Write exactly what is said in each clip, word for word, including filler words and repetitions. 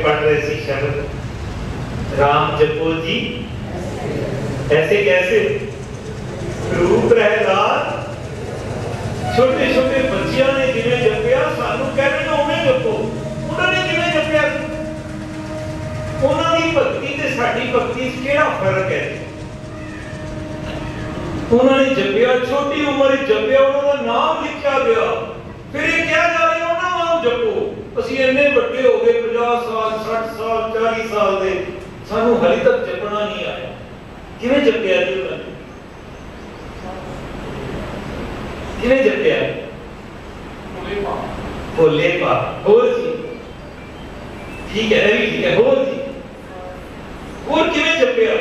पढ़ रहे थे शब्द, राम जपो जी ऐसे कैसे, रूप प्रहलाद छोटे छोटे बच्चियों ने जिवें जपिया सानू कहने उवें जपो, उन्होंने जिवें जपिया। उन्होंने भक्ति ते साडी भक्ति च केड़ा फर्क है? उन्होंने जपिया, छोटी उम्र जपिया, उन्होंने नाम लिखा गया, फिर ये क्या जा रहे हो ना नाम जपो। ਅਸੀਂ ਇੰਨੇ ਵੱਡੇ ਹੋ ਗਏ पचास साल साठ साल चालीस साल ਦੇ, ਸਾਨੂੰ ਹਲੇ ਤੱਕ ਜਪਣਾ ਨਹੀਂ ਆਇਆ। ਕਿਵੇਂ ਜਪਿਆ ਜੀ ਉਹਨਾਂ ਨੇ? ਕਿਵੇਂ ਜਪਿਆ? ਭੋਲੇ ਪਾ ਭੋਲੇ ਪਾ ਹੋਰ ਜੀ ਠੀਕ ਹੈ, ਇਹ ਵੀ ਠੀਕ ਹੈ, ਹੋਰ ਜੀ ਹੋਰ ਕਿਵੇਂ ਜਪਿਆ?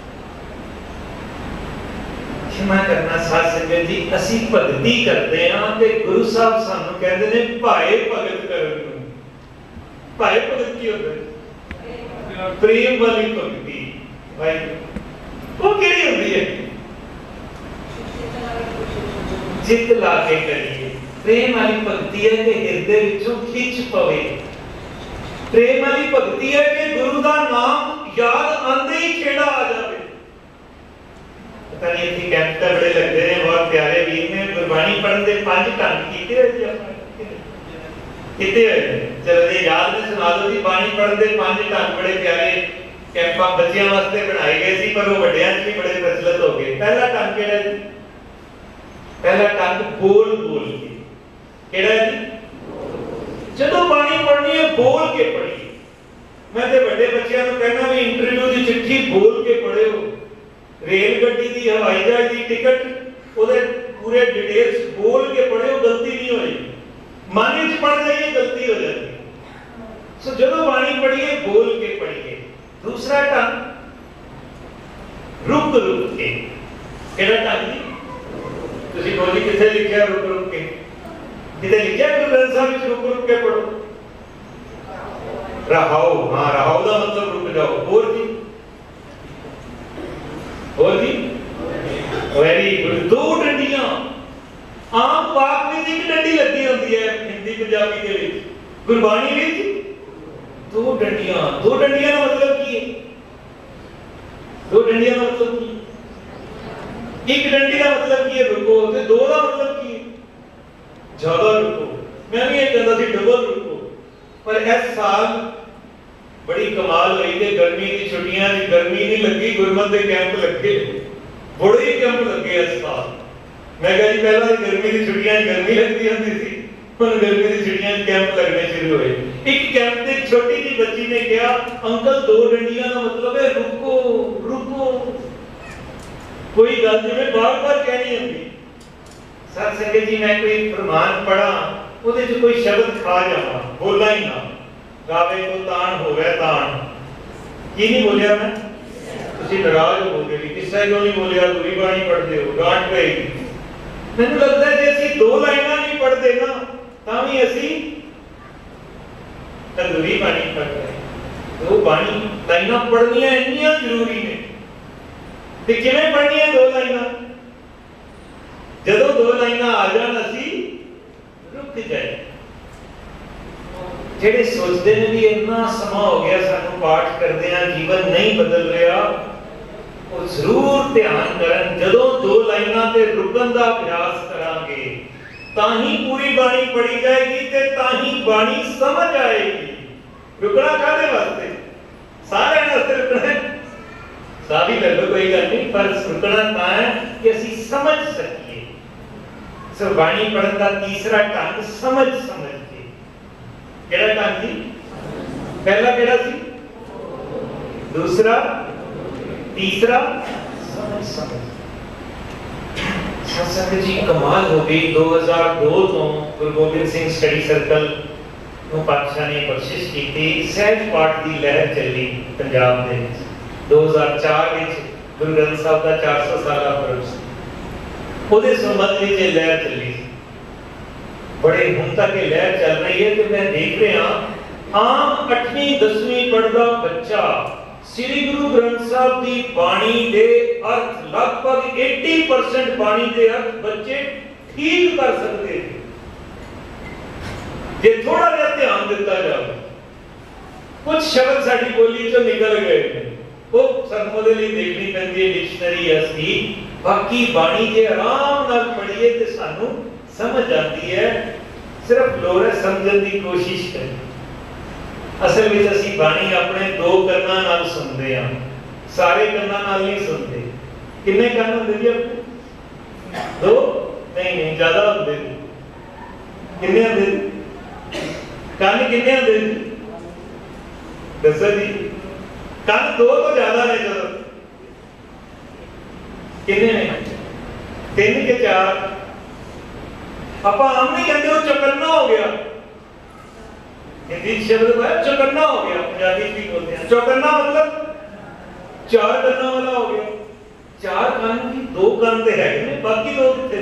क्षमा करना साध संगत जी, ਅਸੀਂ ਭਗਤੀ ਕਰਦੇ ਹਾਂ ਤੇ ਗੁਰੂ ਸਾਹਿਬ ਸਾਨੂੰ ਕਹਿੰਦੇ ਨੇ ਭਾਏ ਭਗਤ ਕਰਨ ਨੂੰ। ਭਾਏ ਭਗਤ ਕੀ ਹੁੰਦਾ ਹੈ? ਪ੍ਰੇਮ ਵਾਲੀ ਭਗਤੀ। ਭਾਈ ਉਹ ਕਿਹੜੀ ਹੁੰਦੀ ਹੈ? ਜਿੱਤ ਲਾ ਕੇ ਕਰੀਏ। ਪ੍ਰੇਮ ਵਾਲੀ ਭਗਤੀ ਹੈ ਕਿ ਹਿਰਦੇ ਵਿੱਚੋਂ ਖਿੱਚ ਪਵੇ। ਪ੍ਰੇਮ ਵਾਲੀ ਭਗਤੀ ਹੈ ਕਿ ਗੁਰੂ ਦਾ ਨਾਮ ਯਾਦ ਆਉਂਦੇ ਹੀ ਖੇੜਾ ਆ ਜਾਵੇ। पता नहीं थी कैंप तो बड़े लगते हैं, बहुत प्यारे वीर ने गुरबाणी पढ़न दे पांच ढंग कीते होए जी आपने कीते होए। चलो जी याद में सुना दो जी, बाणी पढ़न दे पांच ढंग बड़े प्यारे कैंपा बच्चियां वास्ते बनाए गए सी, पर वो वड्डियां च भी बड़े प्रचलित हो गए। पहला ढंग केड़ा जी? पहला ढंग बोल बोल के। केड़ा जी? जदों बाणी पढ़नी है बोल के पढ़िए। मैं ते बड़े बच्चियां नूं कहना भी इंटरव्यू दी चिट्ठी बोल के पढ़ियो। रेल गड्डी दी हवाई जहाज दी टिकट ओदे पूरे डिटेल्स बोल के पढ़ियो, गलती नहीं होएगी। मन विच पढ़ जाइए गलती हो जाती है। सो जदों बाणी पढ़िए बोल के पढ़िए। दूसरा ढंग रुक रुक के। केड़ा ढंग जी? तुसीं बोली किथे लिखिआ रुक रुक के? किथे लिखिआ गुरु ग्रंथ साहिब विच रुक रुक के पढ़ो? रहाओ, हां रहाओ दा मतलब रुक जाओ। और जी और जी वेरी गुड। दो डंडियां आम पाक में एक डंडी लगी होती है हिंदी पंजाबी के विच, गुरबाणी विच दो डंडियां। दो डंडियां का मतलब की है? दो डंडियां का मतलब की? एक डंडी का मतलब की है रुको, ते दो का मतलब की है ज्यादा रुको। मैं भी ये कहता थी डबल रुको, पर इस साल बड़ी कमाल हुई कि गर्मी की छुट्टियां दी गर्मी नहीं लगी, गुरमत के कैंप लगे, बड़े कैंप लगे इस साल। मैं कहा जी पहला गर्मी की छुट्टियां गर्मी लगती होती थी, हुण गर्मी की छुट्टियां कैंप लगने शुरू हुए। एक कैंप में छोटी सी बच्ची ने कहा अंकल दो डंडियां का मतलब है रुको रुको। कोई गल जिवें बार-बार कहनी होंदी। साध संगत जी मैं कोई फरमान पढ़ा ਉਹਦੇ ਚ कोई शब्द खा जावा, बोला ही ना, गावे को तान होवे तान, की नहीं बोलिया मैं? तुसी नाराज हो गए कि किस्सा क्यों नहीं बोलिया, दूरी बाणी पढ़ते हो, डांट पएगी। मैनू लगता है जे ਅਸੀਂ दो लाइना नहीं पढ़ते ना तां भी ਅਸੀਂ अधूरी बाणी पढ़ रहे। दो बाणी लाइना पढ़नियां ਇੰਨੀਆਂ ਜ਼ਰੂਰੀ ਨੇ। ਤੇ ਕਿਵੇਂ ਪੜ੍ਹਨੀਆਂ ਦੋ ਲਾਈਨਾਂ? ਜਦੋਂ ਦੋ ਲਾਈਨਾਂ ਆ ਜਾਣ ਅਸੀਂ रुक जाए। जेडे सोचते ने भी इतना समा हो गया सानू पाठ करदे आ जीवन नहीं बदल रहा, वो जरूर ध्यान करन। जदों दो लाइनां ते रुकन दा अभ्यास करांगे तां ही पूरी बाणी पढ़ी जाएगी ते तां ही बाणी समझ आएगी। रुकना काहदे वास्ते? सारे वास्ते रुकना है, सारी ले लो कोई गल नहीं, पर रुकना तां है कि ਅਸੀਂ समझ सकीए। सो बाणी पढ़न का तीसरा ढंग समझ समझ के। केड़ा ढंग जी? पहला केड़ा सी? दूसरा, तीसरा समझ समझ। संगत जी कमाल हो गई। दो हज़ार दो तो गुरु गोबिंद सिंह स्टडी सर्कल ਨੂੰ ਪਾਤਸ਼ਾਹ ਨੇ ਬਖਸ਼ਿਸ਼ ਕੀਤੀ। ਸਹਿਜ ਪਾਠ ਦੀ ਲਹਿਰ ਚੱਲੀ ਪੰਜਾਬ ਦੇ ਵਿੱਚ। दो हज़ार चार ਵਿੱਚ ਗੁਰੂ ਗ੍ਰੰਥ ਸਾਹਿਬ ਦਾ चार सौ ਸਾਲਾ ਪੁਰਬ ਸੀ। ਉਹਦੇ ਸੰਬੰਧ ਵਿੱਚ ਇਹ ਲਹਿਰ ਚੱਲੀ। बड़े ਹੁਣ तक ये लहर चल रही है कि मैं देख रहा आम अठवीं दसवीं पढ़दा बच्चा श्री गुरु ग्रंथ साहब की बाणी दे अर्थ लगभग अस्सी परसेंट बाणी दे अर्थ बच्चे ठीक कर सकते हैं जे थोड़ा जिहा ध्यान दिता जाए। कुछ शब्द साडी बोली चो निकल गए ने, वो सानू ओदे लई देखनी पैंदी है डिक्शनरी असली। बाकी बाणी जे आराम नाल पढ़िए ते सानू समझ आती है, सिर्फ लोड़ है समझण दी कोशिश करें। असल विच असी बाणी अपने दो कंनां नाल सुनदे हां, सारे कंनां नाल नहीं सुनते। किन्ने कंन हुंदे जी अपने? दो नहीं नहीं ज्यादा होंदे। किन्ने होंदे कंन? किन्ने होंदे दसो जी? कंन दो तो ज्यादा ने। चलो किन्ने ने? तीन के चार? आप आम नहीं कहते वो चौकन्ना हो गया। हिंदी शब्द है चौकन्ना हो गया, पंजाबी भी बोलते हैं चौकन्ना, मतलब चार कन्ना वाला हो गया। चार कान की दो कान ते है कि बाकी दो कितने?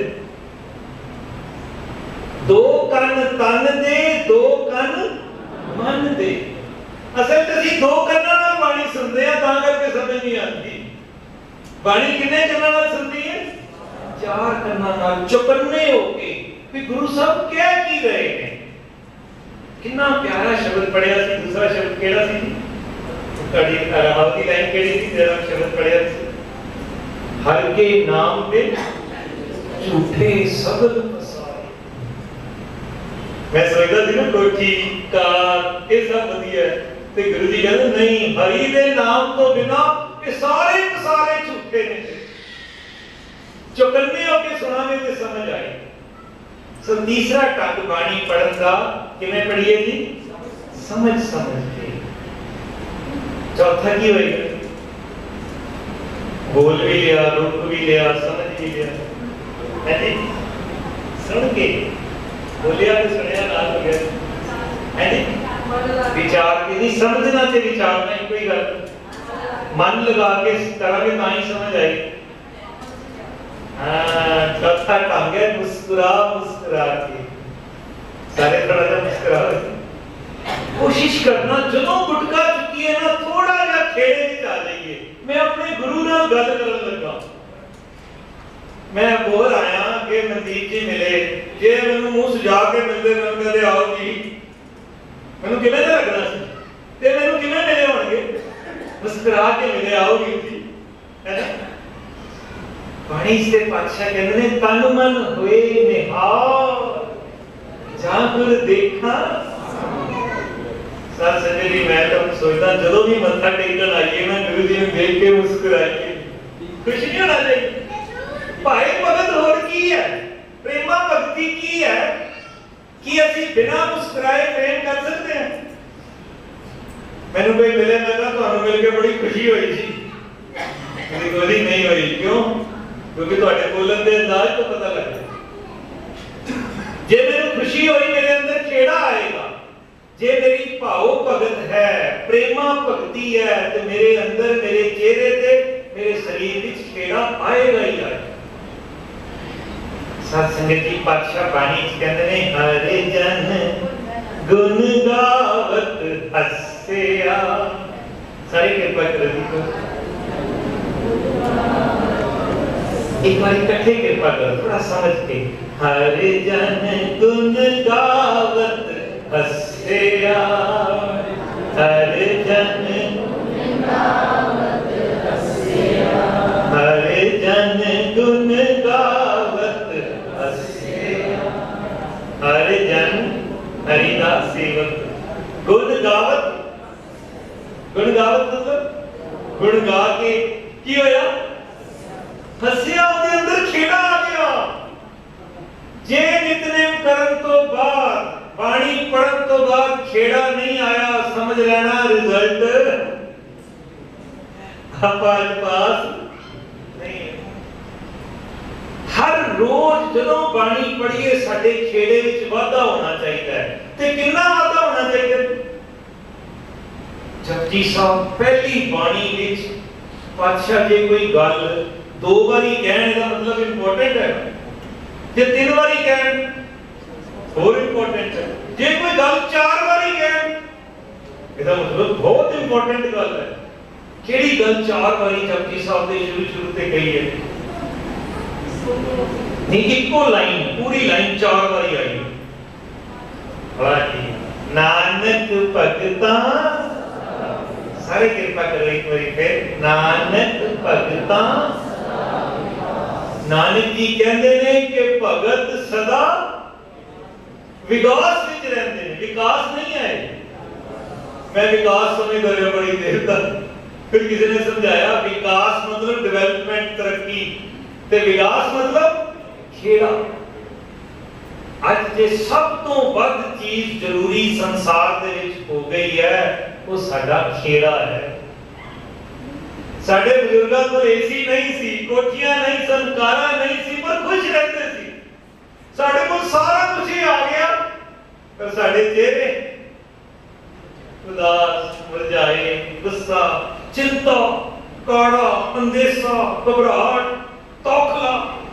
दो कान तन दे, दो कान मन दे। असल ते ਅਸੀਂ दो ਕੰਨਾਂ ਨਾਲ ਬਾਣੀ ਸੁਣਦੇ ਆ, ਤਾਂ ਕਰਕੇ ਸਮਝ ਨਹੀਂ ਆਉਂਦੀ। ਬਾਣੀ ਕਿੰਨੇ ਕੰਨਾਂ ਨਾਲ ਸੁਣਦੀ ਹੈ? ਚਾਰ ਕੰਨਾਂ ਨਾਲ ਚੁਕੰਨੇ ਹੋ ਕੇ ਵੀ ਗੁਰੂ ਸਾਹਿਬ ਕਹਿ ਕੀ ਰਹੇ ਨੇ। कितना प्यारा शब्द पढ़िया सी। दूसरा शब्द केड़ा सी जी? कड़ी आवती लाइन केड़ी सी? जरा शब्द पढ़िया सी, हर के नाम पे झूठे शब्द फसाए। मैं सोचदा सी ना कोठी कार ये सब वधिया है, ते गुरु जी कहंदे नहीं, हरि दे नाम तो बिना ये सारे सारे झूठे ने। चौकन्ने होके सुनावे ते समझ आए। सो तीसरा ढंग बाणी पढ़न का किवें पढ़िए जी? समझ समझ के। चौथा की होएगा? बोल भी लिया, रुक भी लिया, समझ भी लिया, है जी? सुन के बोलिया तो सुनिया नाल हो गया, है जी? विचार के नहीं, समझना ते विचारना ही कोई गल। मन लगा के करांगे तां ही समझ आएगी। हाँ, चौथा ढंग है मुस्कुरा मुस्कुरा के। सारे थोड़ा सा मुस्कुरा कोशिश करना। जदों गुटका चुकी है ना, थोड़ा जा खेड़े में आ जाइए। मैं अपने गुरु नाल गल करन लगा, मैं अबोहर आया कि मनदीप जी मिले, जे मैनू मुंह सजा के मिलते मैनू कहते आओ जी, मैनू किवें दा लगना सी ते मैनू किवें मिले होणगे? मुस्कुरा के मिले, आओ वीर जी, है ना? बाणी से पातशाह कहते ने तन मन होए निहाल, जा गुर देखा। सर संजय जी, मैं तो सोचता जदों भी मत्था टेकन आइए ना, गुरु जी ने देख के मुस्कुराइए, खुश नहीं होना चाहिए। भाई भगत होर की है, प्रेमा भक्ति की है कि असी बिना मुस्कुराए प्रेम कर सकते हैं? मैनू कोई मिले, मैं कहा तुहानू मिल के बड़ी खुशी हुई सी, मेरी गोली नहीं हुई। क्यों? क्योंकि तुहाडे बोलन दे अंदाज तो पता लग गया। जे मेरे खुशी होई, मेरे अंदर खेड़ा आएगा। जे मेरी भाव भगत है, प्रेमा भक्ति है, तो मेरे अंदर, मेरे चेहरे ते, मेरे शरीर विच खेड़ा आएगा ही आएगा। साध संगत जी, पातशाह बाणी च कहंदे ने हरे जन गुण गावत हस्या। सारी कृपा करो जी, एक बार इकट्ठे कृपा करो, थोड़ा समझ के। हरे जन गुण गावत हस्या, हरे जन गुण गावत हस्या, हरे जन गुण गावत हस्या। हरे जन हरिदास सेवक गुण गावत, गुण गावत मतलब गुण गा के की होया? हस्या, ਉਹਦੇ अंदर खेड़ा आ गया। जे नितनेम करन तो बाद, बाणी पढ़न तो बाद खेड़ा नहीं आया, समझ लेना रिजल्ट पास पास नहीं है। हर रोज जदों बाणी पढ़िए साडे खेड़े विच वाधा होना चाहिए। ते कितना वाधा होना चाहिए? जपजी साहब पहली बाणी विच पातशाह जे कोई गल दो बारी कहने का मतलब इंपॉर्टेंट है, जे तीन बारी कहन और इंपॉर्टेंट है, जे कोई गल चार बारी कहन इसका मतलब बहुत इंपॉर्टेंट गल है। केड़ी गल चार बारी जपजी साहब ने शुरू शुरू ते कही है? नहीं, इको लाइन, पूरी लाइन चार बारी आई। बड़ा ठीक। नानक भगता सारे कृपा करो एक बार फिर। नानक भगता, नानक जी कहते हैं कि भगत सदा विकास विच रहते हैं, विकास नहीं है। मैं विकास समझदा रहा बड़ी देर तक, फिर किसी ने समझाया विकास मतलब डेवलपमेंट, तरक्की, ते विकास मतलब खेड़ा। अज जे सब तो वध चीज जरूरी संसार दे विच हो गई है, वो साडा खेड़ा है। साडे बुजुर्गां कोल एसी नहीं सी, कोठियां नहीं सन, कारां नहीं सी, पर खुश रहते सी। साडे कोल सारा कुछ ही आ गया, पर साडे चेहरे उदास, मुरझाए, गुस्सा, चिंता, काड़ा, अंदेशा, घबराहट, तौखला।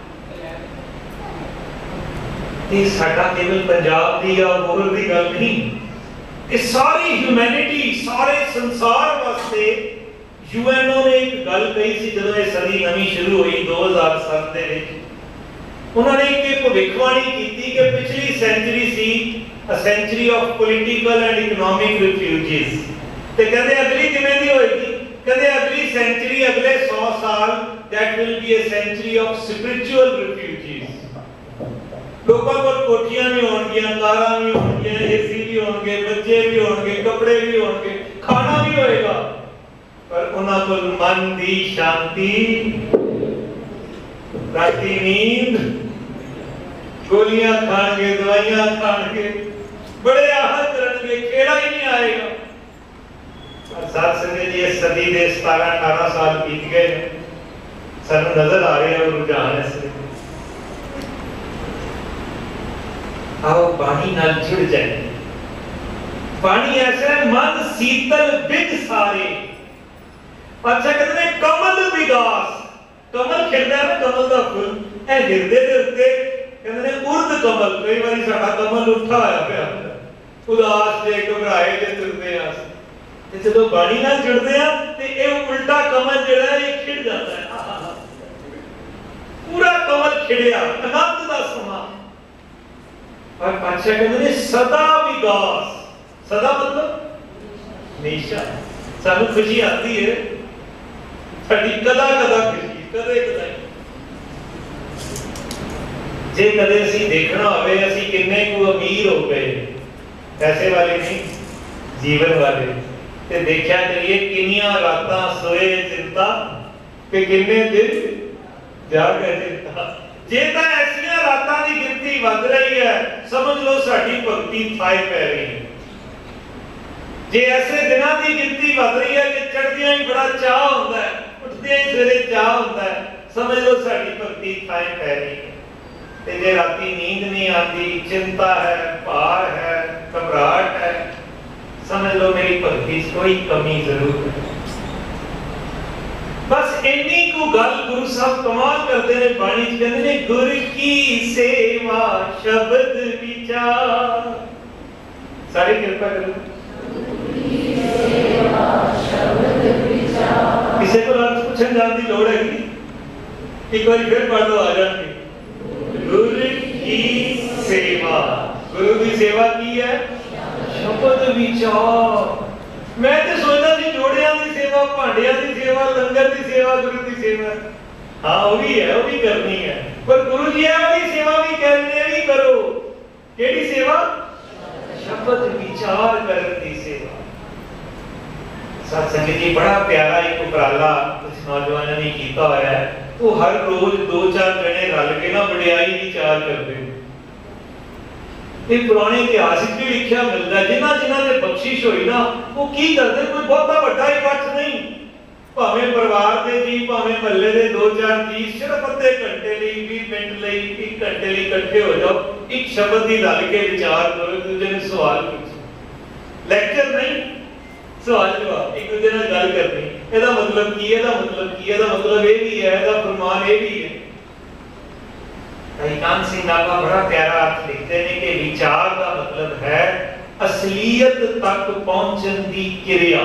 ये साडा केवल पंजाब दी या अबोहर दी गल नहीं, ये सारी ह्यूमैनिटी, सारे संसार वास्ते यूएनओ ने एक गल कही सी जदों ये सदी नवी शुरू हुई दो हज़ार सात दे विच। उन्होंने एक भविष्यवाणी की थी कि पिछली सेंचुरी सी a century of political and economic refugees, ते कहते अगली किवें दी होएगी? कहते अगली सेंचुरी, अगले सौ साल, that will be a century of spiritual refugees। लोगों को कोठियां भी होंगियां, कारां भी होंगियां, एसी भी होंगे, बच्चे भी होंगे, कपड़े भी होंगे, खाना भी होएगा, पर उन्हां कोल मन दी शांति, राती नींद, गोलियां खाणगे, दवाइयां खाणगे, बड़े आहत करनगे, खेड़ा ही नहीं आएगा। और साथ संगत जी इस सदी दे सतारह अठारह साल बीत गए, सानू नजर आ रहे हैं रुझान ऐसे। आओ पानी नाल जुड़ जाए। पानी ऐसा मन शीतल बिग सारे। अच्छा कहते हैं कमल विकास, कमल खिलदा है, कमल दा फुल ए हिरदे दे उत्ते कहते हैं उर्द कमल। कई बारी साडा कमल उठा आया पिया, उदास जे घबराए जे तुरदे आ, ते जदों बाणी नाल जुड़दे आ ते ये उल्टा कमल जिहड़ा है ये खिड़ जाता है। पूरा कमल खिड़िया, आनंद दा समा। और पातशाह कहते हैं सदा विकास। सदा मतलब हमेशा। सानू खुशी आती है, साडी कदा कदा खुशी, कदे कदा जे कदे असी देखना होवे असी किन्ने को अमीर हो गए, पैसे वाले नहीं, जीवन वाले, ते देखा करिए किन्नियां रातां सोए चिंता ते किन्ने दिन जागे चिंता। जे तां ऐसियां रातां दी गिनती वध रही है, समझ लो साडी भक्ति थाए पै रही है। जे ऐसे दिनां दी गिनती वध रही है कि चढ़दियां ही बड़ा चाह हुंदा है, उठदियां ही सवेरे चाह हुंदा है, समझ लो साडी भक्ति थाए पै रही है। ते जे राती नींद नहीं आती, चिंता है, भार है, घबराहट है, समझ लो मेरी भक्ति कोई कमी जरूर है। बस इन्नी को गल गुरु साहब कमाल करते हैं, बाणी च कहते हैं गुर की सेवा शब्द विचार। सारी कृपा करो। किसी को अर्थ पूछन जान की लोड़ है कि एक बार फिर पढ़ दो आ जाएंगे। गुरु की सेवा, गुरु की सेवा की है शब्द विचार। मैं तो सोचता सी जोड़ियां की सेवा, भांडियां की सेवा, लंगर की सेवा, गुरु की सेवा हाँ वो भी है, वो भी करनी है, पर गुरु जी है वाली सेवा भी करनी भी करो। केड़ी सेवा? शब्द विचार करने की सेवा। सत्संग जी बड़ा प्यारा एक उपराला कुछ नौजवानों ने किया होया है। वो हर रोज दो चार जने रल के ना वडियाई विचार करते। ये पुराने इतिहास भी लिखा मिलता है, जिन्हां जिन्हां दे बख्शिश होई ना वो की करते, कोई बहुता बड़ा इकट्ठ नहीं, भावें परिवार दे जी, भावें महल्ले दे दो चार जी, सिर्फ अद्धे घंटे लई, बीस मिनट लई, एक घंटे लई इकट्ठे हो जाओ, एक शब्द दी रल के विचार करो, एक दूसरे नूं सवाल पूछो। लेक्चर नहीं, सवाल जवाब, एक दूसरे नाल गल करनी। ਇਹਦਾ मतलब की है, ਇਹਦਾ मतलब की है, ਇਹਦਾ मतलब ਇਹ ਵੀ है, ਇਹਦਾ फरमान ਇਹ भी है। कान सिंह नागा बड़ा प्यारा अर्थ लिखते हैं कि विचार का मतलब है असलियत तक पहुंचने की क्रिया।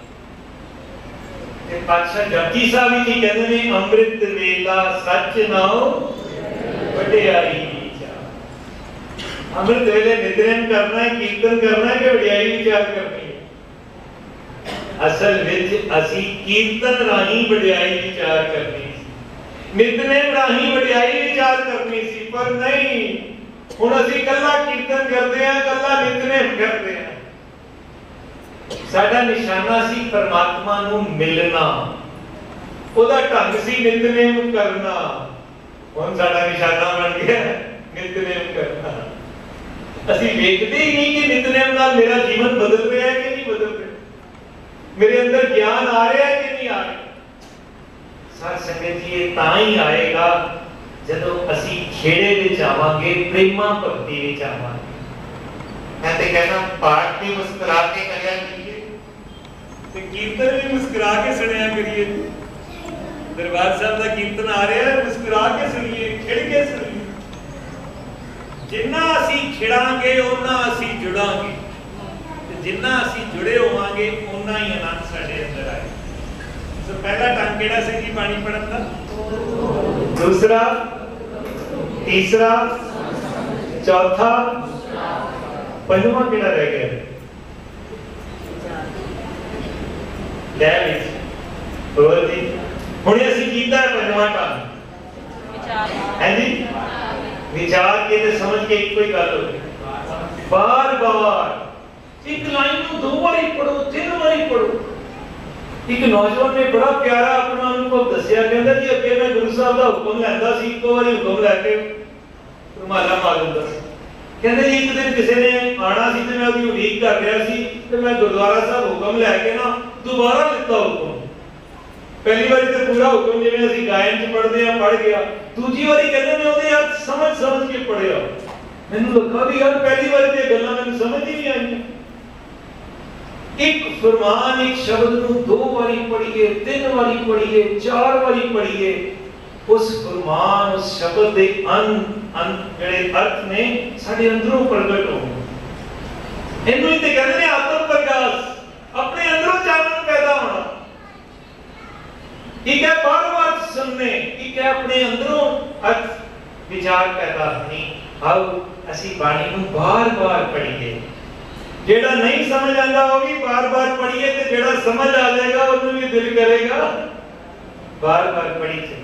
ते पातशाह जपजी साहब जी कहते हैं अमृत वेला सच नाओ वडियाई विचार। अमृत वेले निद्रण करना है, कीर्तन करना है कि वडियाई विचार करनी है? असल विच असी कीर्तन राही वडियाई विचार करनी सी, नितनेम राही वडियाई विचार करनी सी, पर नहीं, हुण असी कल्ला कीर्तन करते हैं, कल्ला नितनेम करते हैं। साडा निशाना सी परमात्मा नूं मिलना, ओदा ढंग सी नितनेम करना। हुण साडा निशाना बन गया नितनेम करना। असी वेखदे ही नहीं कि नितनेम नाल मेरा जीवन बदल रहा है कि नहीं बदल रहा, मेरे अंदर ज्ञान आ रहा है कि नहीं आ रहा। साथ संगत जी, ये तां ही आएगा जदों असी खेड़े विच आवांगे, प्रेमा भक्ति विच आवांगे। मैं ते कहना पाठ भी मुस्कुरा के करिया करिए ते कीर्तन भी मुस्कुरा के सुनिया करिए। दरबार साहब दा कीर्तन आ रहा है, मुस्कुरा के सुनिए, खिड़ के सुनिए। जिन्ना असी खिड़ांगे उन्ना असी जुड़ांगे, ते जिन्ना असी जुड़े होवांगे उन्ना ही आनंद साडे अंदर आए। तो पहला ढंग किहड़ा सी जी बाणी पढ़न दा? दूसरा, तीसरा, चौथा, पंजवां किहड़ा रह गया? लै विच बोल जी। हुणे असी कीता है पंजवां ढंग विचार है जी, विचार के ते समझ के एक कोई गल हो, बार बार एक लाइन को दो बार पढ़ो, तीन बार पढ़ो। एक नौजवान ने बड़ा प्यारा अपना अनुभव दसिया, कहंदा जी अगे मैं गुरु साहब दा हुक्म लैंदा सी, एक बार हुक्म लैके रुमाला मार दिंदा सी। कहंदे जी एक दिन किसी ने आना सी ते मैं उहदी उड़ीक कर रहा सी, ते मैं गुरुद्वारा साहब हुक्म लैके ना दोबारा लिखता हुक्म। पहली बार तो पूरा हुक्म जिवें असीं गायन च पढ़दे आ पढ़ गया, दूजी बारी कहंदे मैं उहदे अर्थ समझ समझ के पढ़िया। मैनूं लगा भी यार पहली बार ते गल्लां मैनूं समझ ही नहीं आईयां। एक फरमान, एक शब्द नूं दो बारी पढ़िए, तीन बारी पढ़िए, चार बारी पढ़िए, उस फरमान उस शब्द दे अन अन जेड़े अर्थ ने साडे अंदरों प्रगट होण। इहनूं ही ते कहंदे ने आत्म प्रकाश, अपने अंदरों चानन पैदा होना। एक है बार बार सुनने, एक है अपने अंदरों अर्थ विचार पैदा होनी। आओ असी बाणी नूं बार बार पढ़िए, जेड़ा नहीं समझ आंदा वो भी बार बार पढ़िए, ते जेड़ा समझ आ जाएगा उन्हें भी दिल करेगा बार बार पढ़ी चलिए।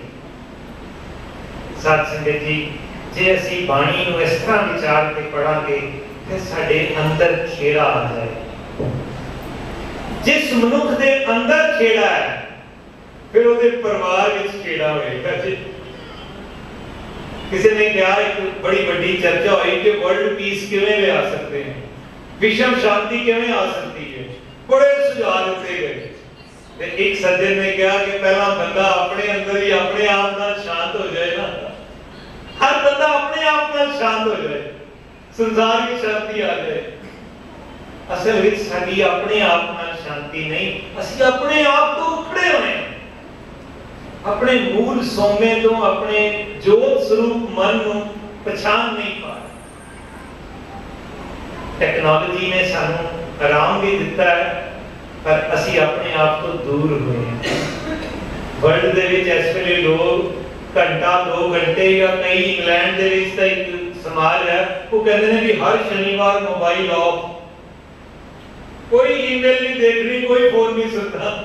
साथ संगत जी, जे असी बाणी नूं इस तरह विचार के पढ़ांगे ते साडे अंदर खेड़ा आ जाए। जिस मनुख दे अंदर खेड़ा है फिर उहदे परिवार विच खेड़ा होएगा जी। किसी ने कहा एक बड़ी बड़ी चर्चा हुई कि वर्ल्ड पीस किवें ले आ सकते हैं, विश्व शांति किवें आ सकती है, बड़े सुझाव दिए गए। ते एक सज्जन ने कहा कि पहला बंदा अपने अंदर ही अपने आप नाल शांत हो जाए ना, हर बंदा अपने आप नाल शांत हो जाए, संसार की शांति आ जाए। असल विच साडी अपने आप नाल शांति नहीं, असी अपने आप तो उखड़े होए, अपने मूल सौमे तो अपने जोत स्वरूप मन को पहचान नहीं पा रहे। टेक्नोलॉजी ने सानू आराम भी दिता है, पर असी अपने आप तो दूर हुए हैं। वर्ल्ड दे विच इस वेले लोग घंटा दो घंटे या कई इंग्लैंड दे विच तां एक समाज है वो कहते हैं कि हर शनिवार मोबाइल ऑफ, कोई ईमेल नहीं देखनी, कोई फोन नहीं सुनना।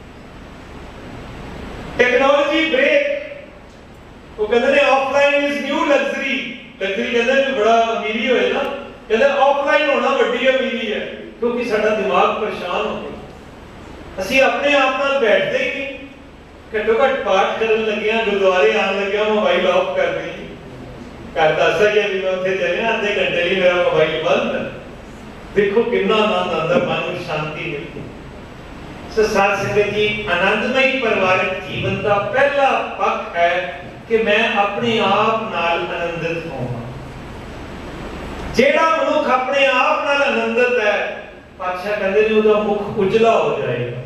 टेक्नोलॉजी ब्रेक, वो कहते हैं offline is new luxury. Luxury कहते हैं बड़ा अमीरी होए ना, कहते हैं ऑफलाइन होना बड़ी अमीरी है, क्योंकि साडा दिमाग परेशान हो गया। असी अपने आप नाल बैठते ही नहीं, घट्टो घट पाठ करन लगिया, गुरुद्वारे आन लगिया, मोबाइल ऑफ कर दी। घर दस है भी मैं उत्थे चले आधे घंटे लिए मेरा मोबाइल बंद। देखो कितना आनंद आता, मन में शांति मिलती। सो साथ संगत जी, आनंदमयी परिवारिक जीवन का पहला पक्ष है कि मैं अपने आप नाल आनंदित होवां। जेड़ा मनुख अपने आप नाल आनंदित है, पातशाह कहंदे ने उहदा मुख उजला हो जाएगा।